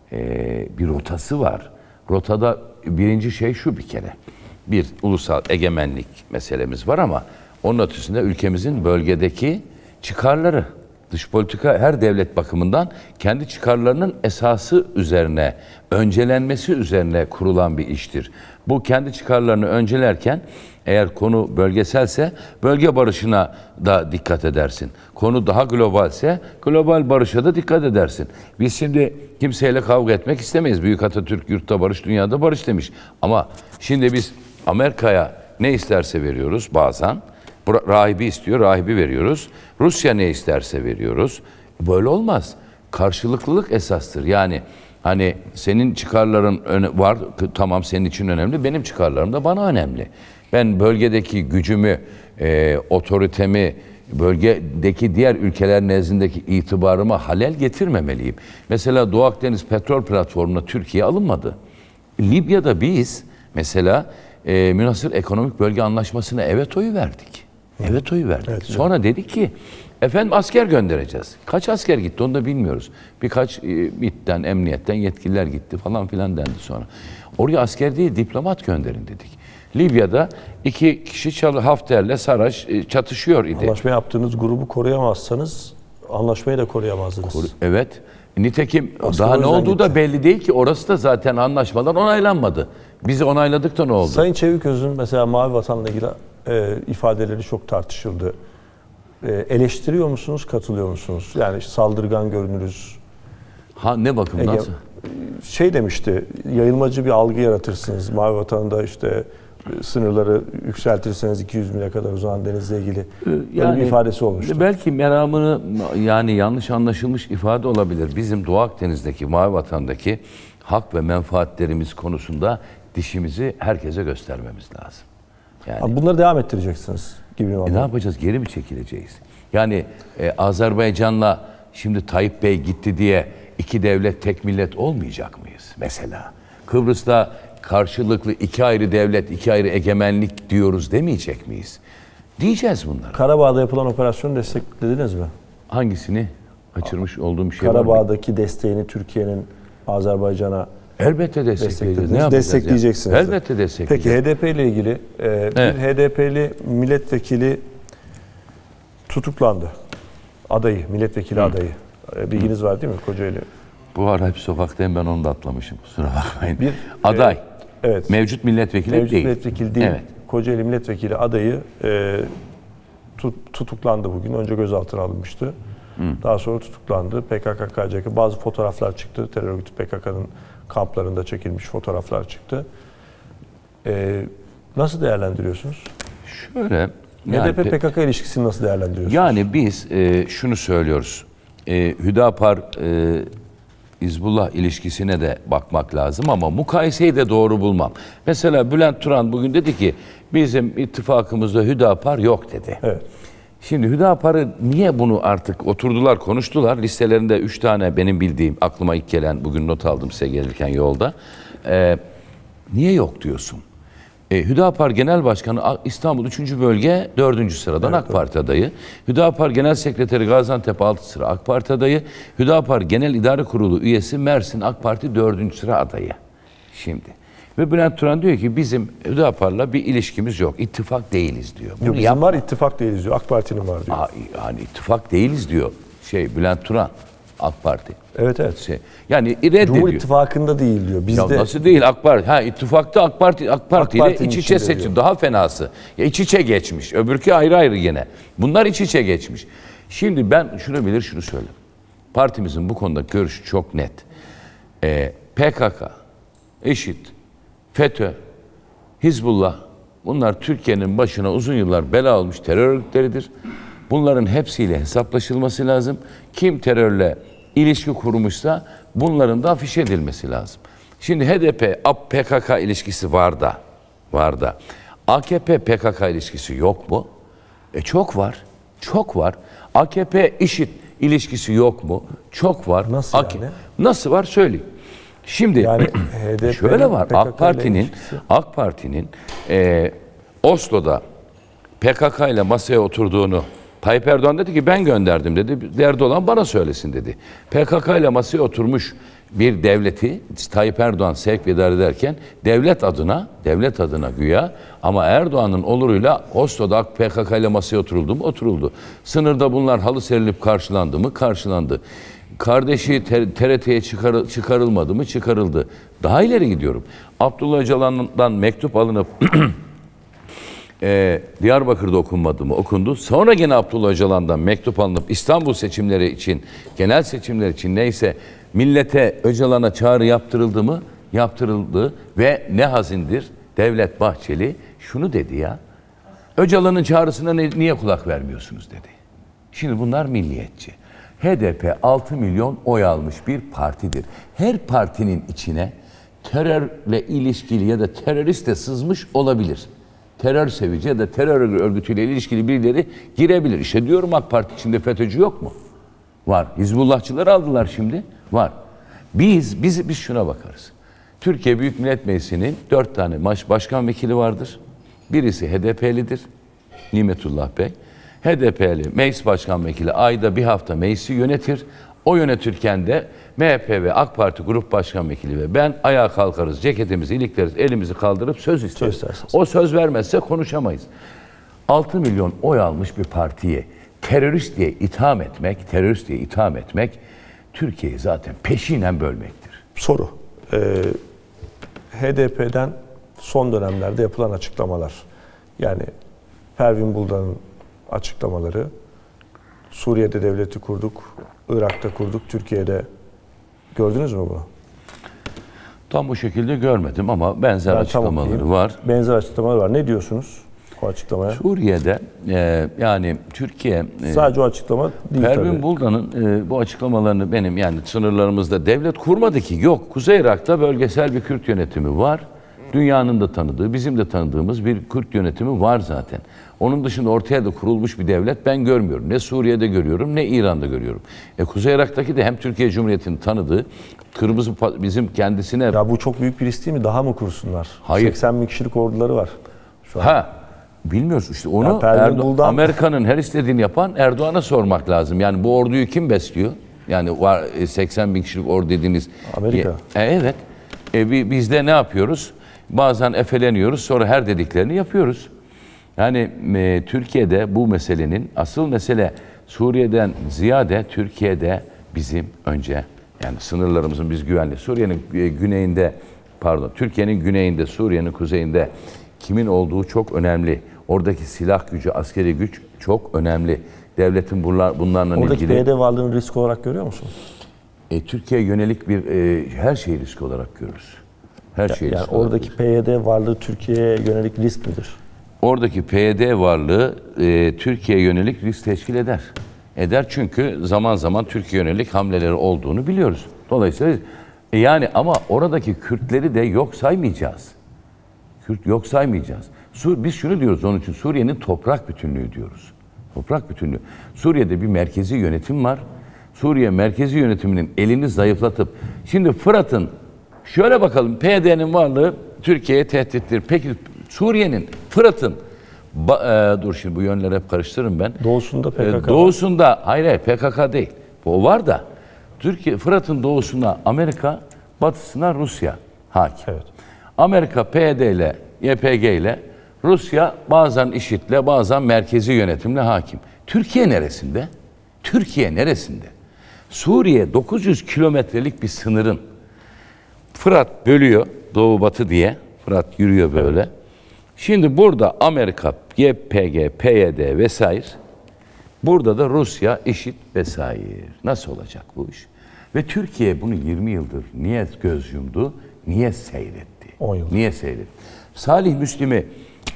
Bir rotası var. Rotada birinci şey şu bir kere. Bir ulusal egemenlik meselemiz var ama onun ötesinde ülkemizin bölgedeki çıkarları. Dış politika her devlet bakımından kendi çıkarlarının esası üzerine, öncelenmesi üzerine kurulan bir iştir. Bu kendi çıkarlarını öncelerken eğer konu bölgeselse bölge barışına da dikkat edersin. Konu daha globalse global barışa da dikkat edersin. Biz şimdi kimseyle kavga etmek istemeyiz. Büyük Atatürk yurtta barış, dünyada barış demiş. Ama şimdi biz Amerika'ya ne isterse veriyoruz bazen. Rahibi istiyor, rahibi veriyoruz. Rusya ne isterse veriyoruz. Böyle olmaz. Karşılıklılık esastır. Yani hani senin çıkarların var, tamam senin için önemli, benim çıkarlarım da bana önemli. Ben bölgedeki gücümü, otoritemi, bölgedeki diğer ülkeler nezdindeki itibarıma halel getirmemeliyim. Mesela Doğu Akdeniz Petrol Platformu'na Türkiye alınmadı. Libya'da biz mesela Münhasır Ekonomik Bölge Anlaşması'na evet oyu verdik. Evet oyu verdik. Evet, sonra dedik ki efendim asker göndereceğiz. Kaç asker gitti onu da bilmiyoruz. Birkaç MİT'ten, emniyetten yetkililer gitti falan filan dendi sonra. Oraya asker değil diplomat gönderin dedik. Libya'da 2 kişi Hafter'le Saraç çatışıyor idi. Anlaşma yaptığınız grubu koruyamazsanız anlaşmayı da koruyamazdınız. Evet. Nitekim asker daha ne olduğu gitti. da belli değil ki. Orası da zaten anlaşmadan onaylanmadı. Bizi onayladık da ne oldu? Sayın Çeviköz'ün mesela Mavi Vatan'la ilgili ifadeleri çok tartışıldı. Eleştiriyor musunuz, katılıyor musunuz? Yani saldırgan görünürüz. Ha ne bakımdan? Şey demişti, yayılmacı bir algı yaratırsınız. Mavi Vatan'da işte sınırları yükseltirseniz 200 mile kadar uzanan denizle ilgili böyle bir ifadesi olmuştu. Belki meramını yani yanlış anlaşılmış ifade olabilir. Bizim Doğu Akdeniz'deki, Mavi Vatan'daki hak ve menfaatlerimiz konusunda dişimizi herkese göstermemiz lazım. Yani, bunları devam ettireceksiniz gibi mi? Ne yapacağız? Geri mi çekileceğiz? Yani Azerbaycan'la şimdi Tayyip Bey gitti diye 2 devlet tek millet olmayacak mıyız mesela? Kıbrıs'ta karşılıklı 2 ayrı devlet, 2 ayrı egemenlik diyoruz demeyecek miyiz? Diyeceğiz bunları. Karabağ'da yapılan operasyonu desteklediniz mi? Hangisini? Kaçırmış olduğum şey Karabağ'daki desteğini Türkiye'nin Azerbaycan'a elbette destekleyeceğiz. Ne yapacağız? Destekleyeceksiniz. Yani? Elbette destekleyeceğiz. Peki HDP ile ilgili bir HDP'li milletvekili tutuklandı. Adayı, milletvekili adayı. Bilginiz var değil mi Kocaeli? Bu ara hep sokaktayım ben onu da atlamışım. Kusura bakmayın. Bir aday. Evet. Mevcut milletvekili değil. Mevcut milletvekili değil. Evet. Kocaeli milletvekili adayı tutuklandı bugün. Önce gözaltına alınmıştı. Daha sonra tutuklandı. PKK-KCK bazı fotoğraflar çıktı. Terör örgütü PKK'nın kamplarında çekilmiş fotoğraflar çıktı. Nasıl değerlendiriyorsunuz? Şöyle. HDP-PKK ilişkisini nasıl değerlendiriyorsunuz? Yani biz şunu söylüyoruz. Hüdapar Hizbullah ilişkisine de bakmak lazım ama mukayeseyi de doğru bulmam. Mesela Bülent Turan bugün dedi ki bizim ittifakımızda Hüdapar yok dedi. Evet. Şimdi Hüdapar'ı niye bunu artık oturdular konuştular. Listelerinde 3 tane benim bildiğim aklıma ilk gelen bugün not aldım size gelirken yolda. Niye yok diyorsun? Hüdapar Genel Başkanı İstanbul 3. Bölge 4. sıradan AK Parti adayı. Hüdapar Genel Sekreteri Gaziantep 6 sıra AK Parti adayı. Hüdapar Genel İdare Kurulu üyesi Mersin AK Parti 4. sıra adayı. Şimdi. Ve Bülent Turan diyor ki bizim Hüdapar'la bir ilişkimiz yok. İttifak değiliz diyor. Yok, bizim var ittifak değiliz diyor. AK Parti'nin var diyor. Yani ittifak değiliz diyor. Bülent Turan AK Parti. Evet evet. Yani reddediyor. Cumhur İttifakı'nda değil diyor. Bizde ya nasıl değil AK Parti? İttifakta AK Parti ile iç içe seçim. Daha fenası. Ya iç içe geçmiş. Öbürkü ayrı ayrı gene. Bunlar iç içe geçmiş. Şimdi ben şunu bilir şunu söyleyeyim. Partimizin bu konuda görüşü çok net. PKK, IŞİD, FETÖ, Hizbullah bunlar Türkiye'nin başına uzun yıllar bela olmuş terör örgütleridir. Bunların hepsiyle hesaplaşılması lazım. Kim terörle ilişki kurmuşsa bunların da afiş edilmesi lazım. Şimdi HDP PKK ilişkisi var da AKP PKK ilişkisi yok mu? Çok var. Çok var. AKP IŞİD ilişkisi yok mu? Çok var. Nasıl yani? Nasıl var söyleyeyim. Şimdi yani şöyle var. AK Parti'nin Oslo'da PKK ile masaya oturduğunu Tayyip Erdoğan dedi ki ben gönderdim dedi. Derdi olan bana söylesin dedi. PKK ile masaya oturmuş bir devleti Tayyip Erdoğan sevk ve idare ederken devlet adına güya, ama Erdoğan'ın oluruyla Oslo'da PKK ile masaya oturuldu mu? Oturuldu. Sınırda bunlar halı serilip karşılandı mı? Karşılandı. Kardeşi TRT'ye çıkarılmadı mı? Çıkarıldı. Daha ileri gidiyorum. Abdullah Öcalan'dan mektup alınıp Diyarbakır'da okunmadı mı? Okundu. Sonra gene Abdullah Öcalan'dan mektup alınıp İstanbul seçimleri için, genel seçimler için neyse millete, Öcalan'a çağrı yaptırıldı mı? Yaptırıldı ve ne hazindir? Devlet Bahçeli şunu dedi ya, Öcalan'ın çağrısına niye kulak vermiyorsunuz dedi. Şimdi bunlar milliyetçi. HDP 6 milyon oy almış bir partidir. Her partinin içine terörle ilişkili ya da terörist de sızmış olabilir. Terör sevici ya da terör örgütüyle ilişkili birileri girebilir. İşte diyorum, AK Parti içinde FETÖ'cü yok mu? Var. Hizbullahçıları aldılar şimdi. Var. Biz şuna bakarız. Türkiye Büyük Millet Meclisi'nin 4 tane başkan vekili vardır. Birisi HDP'lidir. Nimetullah Bey. HDP'li meclis başkan vekili ayda bir hafta meclisi yönetir. O yönetirken de MHP ve AK Parti grup başkan vekili ve ben ayağa kalkarız, ceketimizi ilikleriz, elimizi kaldırıp söz isteriz. O söz vermezse konuşamayız. 6 milyon oy almış bir partiye terörist diye itham etmek Türkiye'yi zaten peşinen bölmektir. Soru. HDP'den son dönemlerde yapılan açıklamalar, yani Pervin Buldan'ın açıklamaları, Suriye'de devleti kurduk, Irak'ta kurduk, Türkiye'de, gördünüz mü bunu? Tam bu şekilde görmedim ama benzer açıklamaları var. Benzer açıklamalar var. Ne diyorsunuz o açıklamaya? Suriye'de yani Türkiye... Sadece o açıklama değil Pervin Buldan'ın bu açıklamalarını benim, yani sınırlarımızda devlet kurmadı ki. Yok. Kuzey Irak'ta bölgesel bir Kürt yönetimi var. Dünyanın da tanıdığı, bizim de tanıdığımız bir Kürt yönetimi var zaten. Onun dışında ortaya da kurulmuş bir devlet ben görmüyorum. Ne Suriye'de görüyorum, ne İran'da görüyorum. Kuzey Irak'taki de hem Türkiye Cumhuriyeti'nin tanıdığı, kırmızı bizim kendisine... Ya bu çok büyük bir risk değil mi? Daha mı kursunlar? Hayır. 80 bin kişilik orduları var şu an. Bilmiyoruz işte onu. Amerika'nın her istediğini yapan Erdoğan'a sormak lazım. Yani bu orduyu kim besliyor? Yani var 80 bin kişilik ordu dediğiniz... Amerika. Evet. Biz de ne yapıyoruz? Bazen efeleniyoruz, sonra her dediklerini yapıyoruz. Yani Türkiye'de bu meselenin, asıl mesele Suriye'den ziyade Türkiye'de bizim önce, yani sınırlarımızın biz güvenli, Suriye'nin güneyinde, Türkiye'nin güneyinde, Suriye'nin kuzeyinde kimin olduğu çok önemli. Oradaki silah gücü, askeri güç çok önemli. Devletin bunlarla oradaki ilgili... PYD varlığını risk olarak görüyor musun? Türkiye'ye yönelik bir her şeyi risk olarak görürüz. Her şeyi yani oradaki PYD varlığı Türkiye'ye yönelik risk midir? Oradaki PYD varlığı Türkiye'ye yönelik risk teşkil eder. Eder çünkü zaman zaman Türkiye yönelik hamleleri olduğunu biliyoruz. Dolayısıyla yani ama oradaki Kürtleri de yok saymayacağız. Kürt yok saymayacağız. Biz şunu diyoruz onun için, Suriye'nin toprak bütünlüğü diyoruz. Toprak bütünlüğü. Suriye'de bir merkezi yönetim var. Suriye merkezi yönetiminin elini zayıflatıp, şimdi Fırat'ın, şöyle bakalım, PYD'nin varlığı Türkiye'ye tehdittir. Peki Suriye'nin, Fırat'ın, dur şimdi bu yönleri hep karıştırırım ben. Doğusunda PKK Doğusunda, hayır PKK değil. O var da, Türkiye, Fırat'ın doğusuna Amerika, batısına Rusya hakim. Evet. Amerika PYD ile, YPG ile, Rusya bazen IŞİD'le, bazen merkezi yönetimle hakim. Türkiye neresinde? Türkiye neresinde? Suriye 900 kilometrelik bir sınırın, Fırat bölüyor doğu batı diye. Fırat yürüyor böyle. Evet. Şimdi burada Amerika, YPG, PYD vesaire. Burada da Rusya, IŞİD vesaire. Nasıl olacak bu iş? Ve Türkiye bunu 20 yıldır niye göz yumdu? Niye seyretti? 10 yıl. Niye seyretti? Salih Müslim'i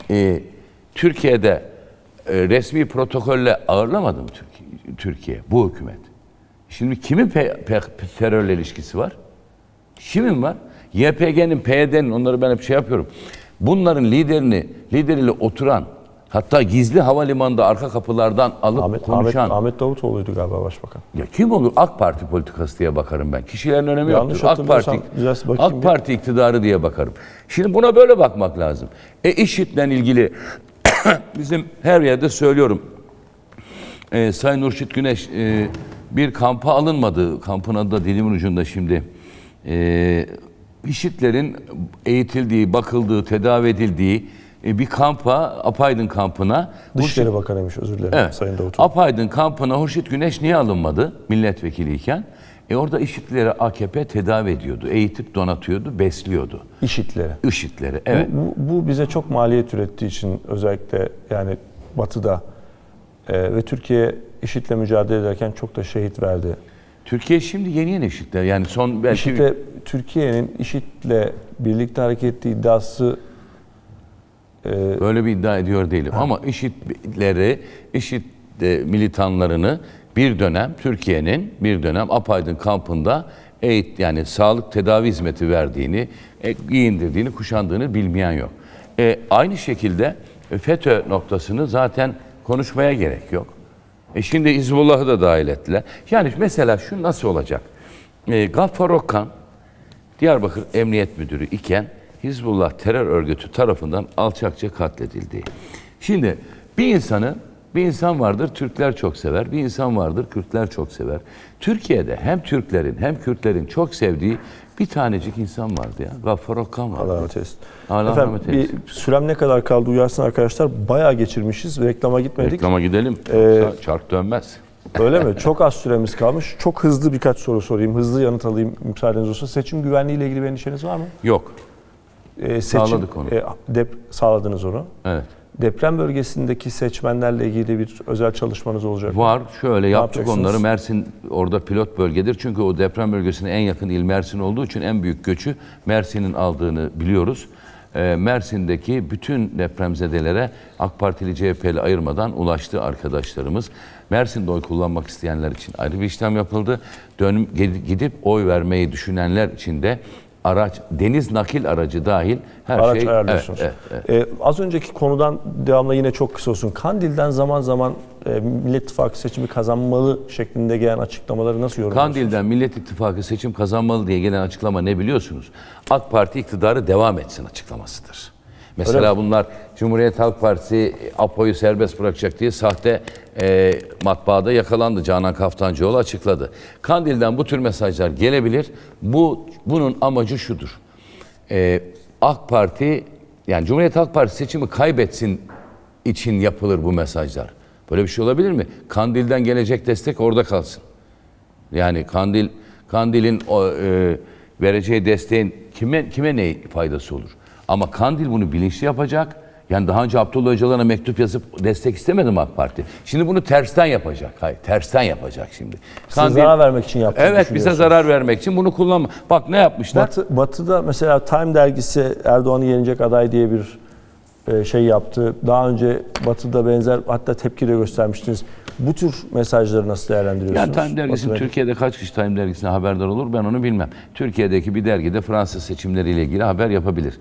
Türkiye'de resmi protokolle ağırlamadı mı Türkiye? Bu hükümet. Şimdi kimin terörle ilişkisi var? Kimin var? YPG'nin, PYD'nin, onları ben hep şey yapıyorum. Bunların lideriyle oturan, hatta gizli havalimanında arka kapılardan alıp konuşan... Ahmet Davutoğlu'ydu galiba başbakan. Ya kim olur? AK Parti politikası diye bakarım ben. Kişilerin önemi yoktur. AK Parti iktidarı diye bakarım. Şimdi buna böyle bakmak lazım. IŞİD'le ilgili bizim her yerde söylüyorum. Sayın Nurşit Güneş bir kampa alınmadı. Kampın adı da dilimin ucunda şimdi. IŞİD'lerin eğitildiği, bakıldığı, tedavi edildiği bir kampa, Apaydın kampına... Dışişleri Bakanıymış, özür dilerim, evet, Sayın Davutoğlu. Apaydın kampına Hurşit Güneş niye alınmadı milletvekiliyken? Orada IŞİD'leri AKP tedavi ediyordu, eğitip donatıyordu, besliyordu. IŞİD'leri, evet. Bu bize çok maliyet ürettiği için özellikle yani Batı'da ve Türkiye IŞİD'le mücadele ederken çok da şehit verdi. Türkiye şimdi yeni IŞİD'ler, yani son belki... Türkiye'nin IŞİD'le birlikte hareket ettiği iddiası... Böyle bir iddia ediyor değilim. Ama IŞİD militanlarını bir dönem Türkiye'nin Apaydın kampında yani sağlık tedavi hizmeti verdiğini, giyindirdiğini, kuşandığını bilmeyen yok. Aynı şekilde FETÖ noktasını zaten konuşmaya gerek yok. Şimdi Hizbullah'ı da dahil ettiler. Yani mesela şu nasıl olacak? Gaffar Okkan Diyarbakır Emniyet Müdürü iken Hizbullah terör örgütü tarafından alçakça katledildi. Şimdi bir insan vardır Türkler çok sever, bir insan vardır Kürtler çok sever. Türkiye'de hem Türklerin hem Kürtlerin çok sevdiği bir tanecik insan vardı ya. Gaffar Okkan vardı. Allah rahmet eylesin. Allah rahmet eylesin. Sürem ne kadar kaldı uyarsın arkadaşlar. Bayağı geçirmişiz. Reklama gitmedik. Reklama gidelim. Çark dönmez. Öyle mi? Çok az süremiz kalmış. Çok hızlı birkaç soru sorayım. Hızlı yanıt alayım müsaadeniz olursa. Seçim güvenliği ile ilgili bir endişeniz var mı? Yok. Sağladık onu. Sağladınız onu. Evet. Deprem bölgesindeki seçmenlerle ilgili bir özel çalışmanız olacak mı? Var. Şöyle yaptık onları. Mersin orada pilot bölgedir. Çünkü o deprem bölgesine en yakın il Mersin olduğu için en büyük göçü Mersin'in aldığını biliyoruz. Mersin'deki bütün depremzedelere AK Partili CHP'li ayırmadan ulaştı arkadaşlarımız. Mersin'de oy kullanmak isteyenler için ayrı bir işlem yapıldı. Gidip oy vermeyi düşünenler için de deniz nakil aracı dahil her araç şey... ayarlıyorsunuz. Evet. Az önceki konudan devamlı yine çok kısa olsun. Kandil'den zaman zaman Millet İttifakı seçimi kazanmalı şeklinde gelen açıklamaları nasıl yorumluyorsunuz? Kandil'den Millet İttifakı seçim kazanmalı diye gelen açıklama ne biliyorsunuz? AK Parti iktidarı devam etsin açıklamasıdır. Mesela bunlar Cumhuriyet Halk Partisi APO'yu serbest bırakacak diye sahte matbaada yakalandı. Canan Kaftancıoğlu açıkladı. Kandil'den bu tür mesajlar gelebilir. Bunun amacı şudur. AK Parti, yani Cumhuriyet Halk Partisi seçimi kaybetsin için yapılır bu mesajlar. Böyle bir şey olabilir mi? Kandil'den gelecek destek orada kalsın. Yani Kandil'in vereceği desteğin kime ne faydası olur? Ama Kandil bunu bilinçli yapacak. Yani daha önce Abdullah Öcalan'a mektup yazıp destek istemedi mi AK Parti? Şimdi bunu tersten yapacak. Hayır, tersten yapacak şimdi. Size zarar vermek için yaptığını Evet, bize zarar vermek için bunu kullanma. Bak ne yapmışlar? Batı'da mesela Time dergisi Erdoğan'ı yenecek aday diye bir şey yaptı. Daha önce Batı'da benzer, hatta tepki de göstermiştiniz. Bu tür mesajları nasıl değerlendiriyorsunuz? Yani Time dergisi, Türkiye'de kaç kişi Time dergisine haberdar olur ben onu bilmem. Türkiye'deki bir dergide Fransız seçimleriyle ilgili haber yapabilir.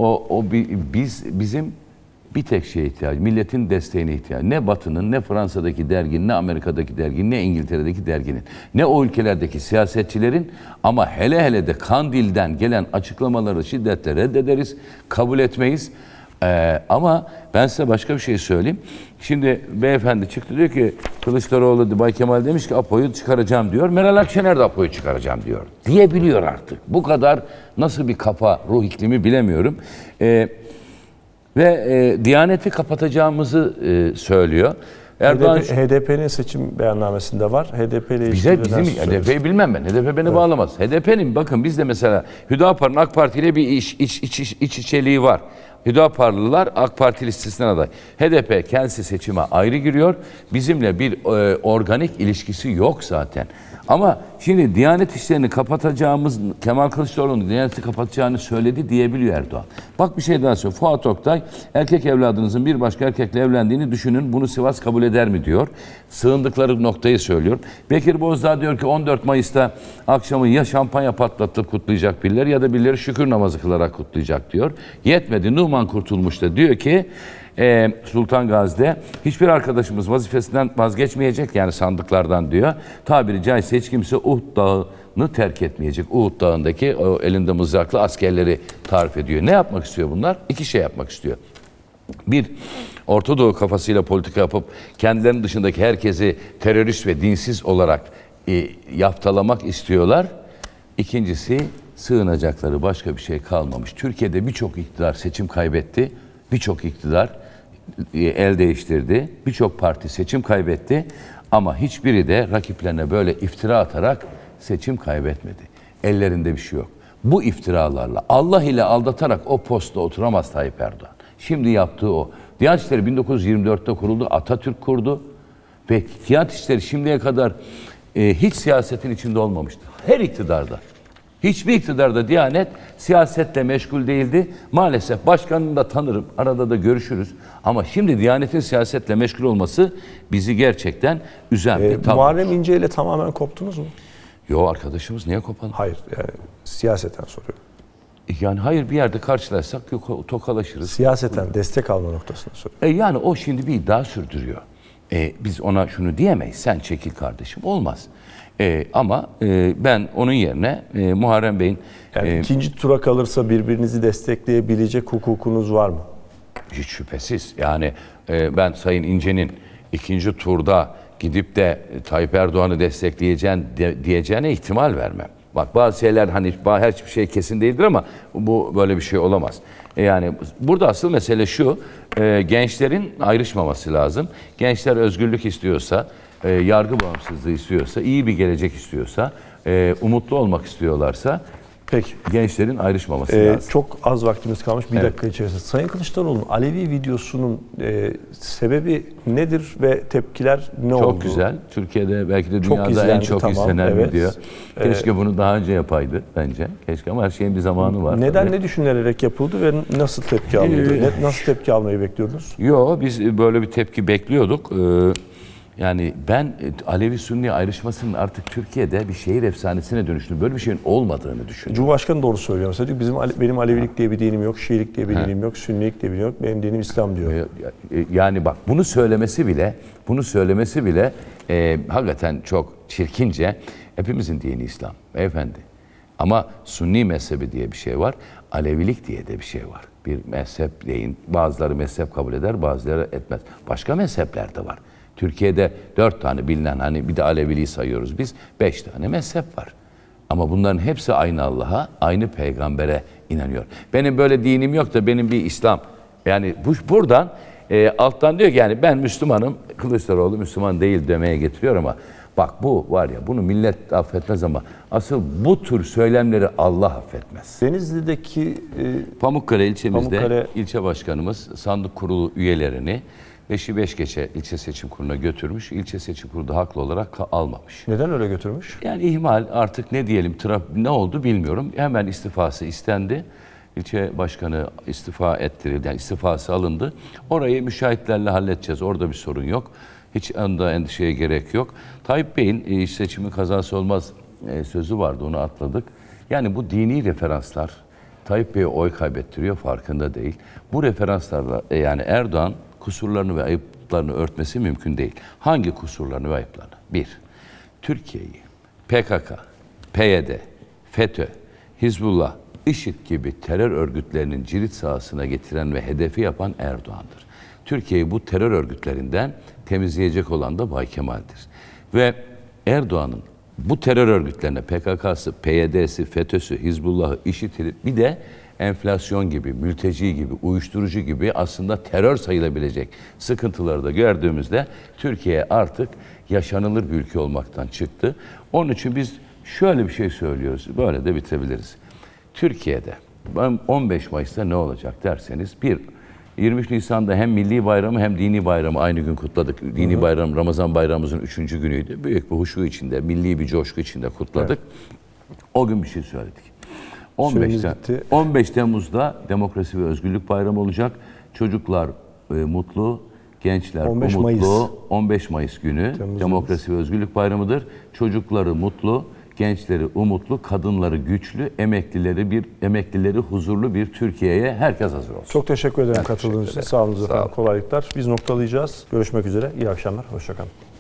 Bizim bir tek şeye ihtiyacı, milletin desteğine ihtiyacı. Ne Batı'nın, ne Fransa'daki derginin, ne Amerika'daki derginin, ne İngiltere'deki derginin, ne o ülkelerdeki siyasetçilerin, ama hele de Kandil'den gelen açıklamaları şiddetle reddederiz, kabul etmeyiz. Ama ben size başka bir şey söyleyeyim. Şimdi beyefendi çıktı diyor ki Kılıçdaroğlu, Bay Kemal demiş ki APO'yu çıkaracağım diyor. Meral Akşener de APO'yu çıkaracağım diyor. Diyebiliyor artık. Bu kadar nasıl bir kafa, ruh iklimi bilemiyorum. Ve Diyanet'i kapatacağımızı söylüyor. HDP'nin seçim beyannamesinde var. HDP ile ilgili HDP'yi bilmem ben. HDP beni bağlamaz. HDP'nin bakın bizde mesela Hüdapar'ın AK Parti ile bir iç içeliği var. Hüdaparlılar AK Parti listesine aday. HDP kendisi seçime ayrı giriyor. Bizimle bir organik ilişkisi yok zaten. Ama şimdi Diyanet işlerini kapatacağımız, Kemal Kılıçdaroğlu'nun Diyanet'i kapatacağını söyledi diyebiliyor Erdoğan. Bak bir şey daha söylüyor. Fuat Oktay, erkek evladınızın bir başka erkekle evlendiğini düşünün. Bunu Sivas kabul eder mi diyor. Sığındıkları noktayı söylüyor. Bekir Bozdağ diyor ki 14 Mayıs'ta akşamı ya şampanya patlatıp kutlayacak birileri ya da birileri şükür namazı kılarak kutlayacak diyor. Yetmedi. Numan Kurtulmuş da diyor ki Sultan Gazi'de hiçbir arkadaşımız vazifesinden vazgeçmeyecek, yani sandıklardan diyor. Tabiri caizse hiç kimse Uhud Dağı'nı terk etmeyecek. Uhud Dağı'ndaki o elinde mızraklı askerleri tarif ediyor. Ne yapmak istiyor bunlar? İki şey yapmak istiyor. Bir, Orta Doğu kafasıyla politika yapıp kendilerinin dışındaki herkesi terörist ve dinsiz olarak yaftalamak istiyorlar. İkincisi, sığınacakları başka bir şey kalmamış. Türkiye'de birçok iktidar seçim kaybetti. Birçok iktidar el değiştirdi. Birçok parti seçim kaybetti. Ama hiçbiri de rakiplerine böyle iftira atarak seçim kaybetmedi. Ellerinde bir şey yok. Bu iftiralarla, Allah ile aldatarak o postta oturamaz Tayyip Erdoğan. Şimdi yaptığı o. Diyanet İşleri 1924'te kuruldu, Atatürk kurdu. Ve Diyanet İşleri şimdiye kadar hiç siyasetin içinde olmamıştı. Her iktidarda. Hiçbir iktidarda Diyanet siyasetle meşgul değildi. Maalesef başkanını da tanırım, arada da görüşürüz. Ama şimdi Diyanet'in siyasetle meşgul olması bizi gerçekten üzen bir tablo. Muharrem İnce ile tamamen koptunuz mu? Yo, arkadaşımız niye kopalım? Hayır, yani siyaseten soruyorum. Yani hayır, bir yerde karşılaşsak tokalaşırız. Siyaseten destek alma noktasında soruyorum. Yani o şimdi bir iddia sürdürüyor. Biz ona şunu diyemeyiz, sen çekil kardeşim, olmaz. Ama ben onun yerine Muharrem Bey'in... Yani ikinci tura kalırsa birbirinizi destekleyebilecek hukukunuz var mı? Hiç şüphesiz. Yani ben Sayın İnce'nin ikinci turda gidip de Tayyip Erdoğan'ı diyeceğine ihtimal vermem. Bak, bazı şeyler hani hiçbir şey kesin değildir ama bu böyle bir şey olamaz. Yani burada asıl mesele şu, gençlerin ayrışmaması lazım. Gençler özgürlük istiyorsa, yargı bağımsızlığı istiyorsa, iyi bir gelecek istiyorsa, umutlu olmak istiyorlarsa peki, gençlerin ayrışmaması lazım. Çok az vaktimiz kalmış, bir dakika içerisinde. Sayın Kılıçdaroğlu'nun Alevi videosunun sebebi nedir ve tepkiler ne oldu? Çok güzel. Türkiye'de belki de dünyada en çok izlenen video. Keşke bunu daha önce yapaydı bence. Keşke, ama her şeyin bir zamanı var. Neden, tabii. ne düşünülerek yapıldı ve nasıl tepki alındı? Nasıl tepki almayı bekliyordunuz? Yo, biz böyle bir tepki bekliyorduk. Yani ben Alevi-Sünni ayrışmasının artık Türkiye'de bir şehir efsanesine dönüştüğünü, böyle bir şeyin olmadığını düşünüyorum. Cumhurbaşkanı doğru söylüyor. Mesela benim Alevilik diye bir dinim yok, Şiilik diye bir dinim yok, Sünnilik diye bir dinim yok, benim dinim İslam diyor. Yani bak, bunu söylemesi bile hakikaten çok çirkince. Hepimizin dini İslam beyefendi. Ama Sünni mezhebi diye bir şey var, Alevilik diye de bir şey var. Bir mezhep deyin, bazıları mezhep kabul eder, bazıları etmez. Başka mezhepler de var. Türkiye'de 4 tane bilinen, hani bir de Aleviliği sayıyoruz biz, 5 tane mezhep var. Ama bunların hepsi aynı Allah'a, aynı peygambere inanıyor. Benim böyle dinim yok da benim bir İslam. Yani buradan alttan diyor ki yani ben Müslümanım, Kılıçdaroğlu Müslüman değil demeye getiriyor ama bak, bu var ya, bunu millet affetmez ama asıl bu tür söylemleri Allah affetmez. Denizli'deki Pamukkale ilçemizde ilçe başkanımız sandık kurulu üyelerini 5'i 5 geçe ilçe seçim kuruluna götürmüş. İlçe seçim kurulu da haklı olarak almamış. Neden öyle götürmüş? Yani ihmal, artık ne diyelim, ne oldu bilmiyorum. Hemen istifası istendi. İlçe başkanı istifa ettirildi. Yani istifası alındı. Orayı müşahitlerle halledeceğiz. Orada bir sorun yok. Hiç anda endişeye gerek yok. Tayyip Bey'in seçimin kazası olmaz sözü vardı, onu atladık. Yani bu dini referanslar Tayyip Bey'e oy kaybettiriyor, farkında değil. Bu referanslarla yani Erdoğan kusurlarını ve ayıplarını örtmesi mümkün değil. Hangi kusurlarını ve ayıplarını? 1. Türkiye'yi PKK, PYD, FETÖ, Hizbullah, IŞİD gibi terör örgütlerinin cirit sahasına getiren ve hedefi yapan Erdoğan'dır. Türkiye'yi bu terör örgütlerinden temizleyecek olan da Bay Kemal'dir. Ve Erdoğan'ın bu terör örgütlerine PKK'sı, PYD'si, FETÖ'sü, Hizbullah'ı, IŞİD'i, bir de enflasyon gibi, mülteci gibi, uyuşturucu gibi aslında terör sayılabilecek sıkıntıları da gördüğümüzde Türkiye artık yaşanılır bir ülke olmaktan çıktı. Onun için biz şöyle bir şey söylüyoruz, böyle de bitirebiliriz. Türkiye'de 15 Mayıs'ta ne olacak derseniz, 23 Nisan'da hem milli bayramı hem dini bayramı aynı gün kutladık. Dini bayram Ramazan bayramımızın 3. günüydü. Büyük bir huşu içinde, milli bir coşku içinde kutladık. Evet. O gün bir şey söyledik. 15 Temmuz'da Demokrasi ve Özgürlük Bayramı olacak. Çocuklar mutlu, gençler umutlu. 15 Mayıs günü Demokrasi ve Özgürlük Bayramı'dır. Çocukları mutlu, gençleri umutlu, kadınları güçlü, emeklileri huzurlu bir Türkiye'ye herkes hazır olsun. Çok teşekkür ederim katıldığınız için. Sağ olun efendim. Kolaylıklar. Biz noktalayacağız. Görüşmek üzere. İyi akşamlar. Hoşça kalın.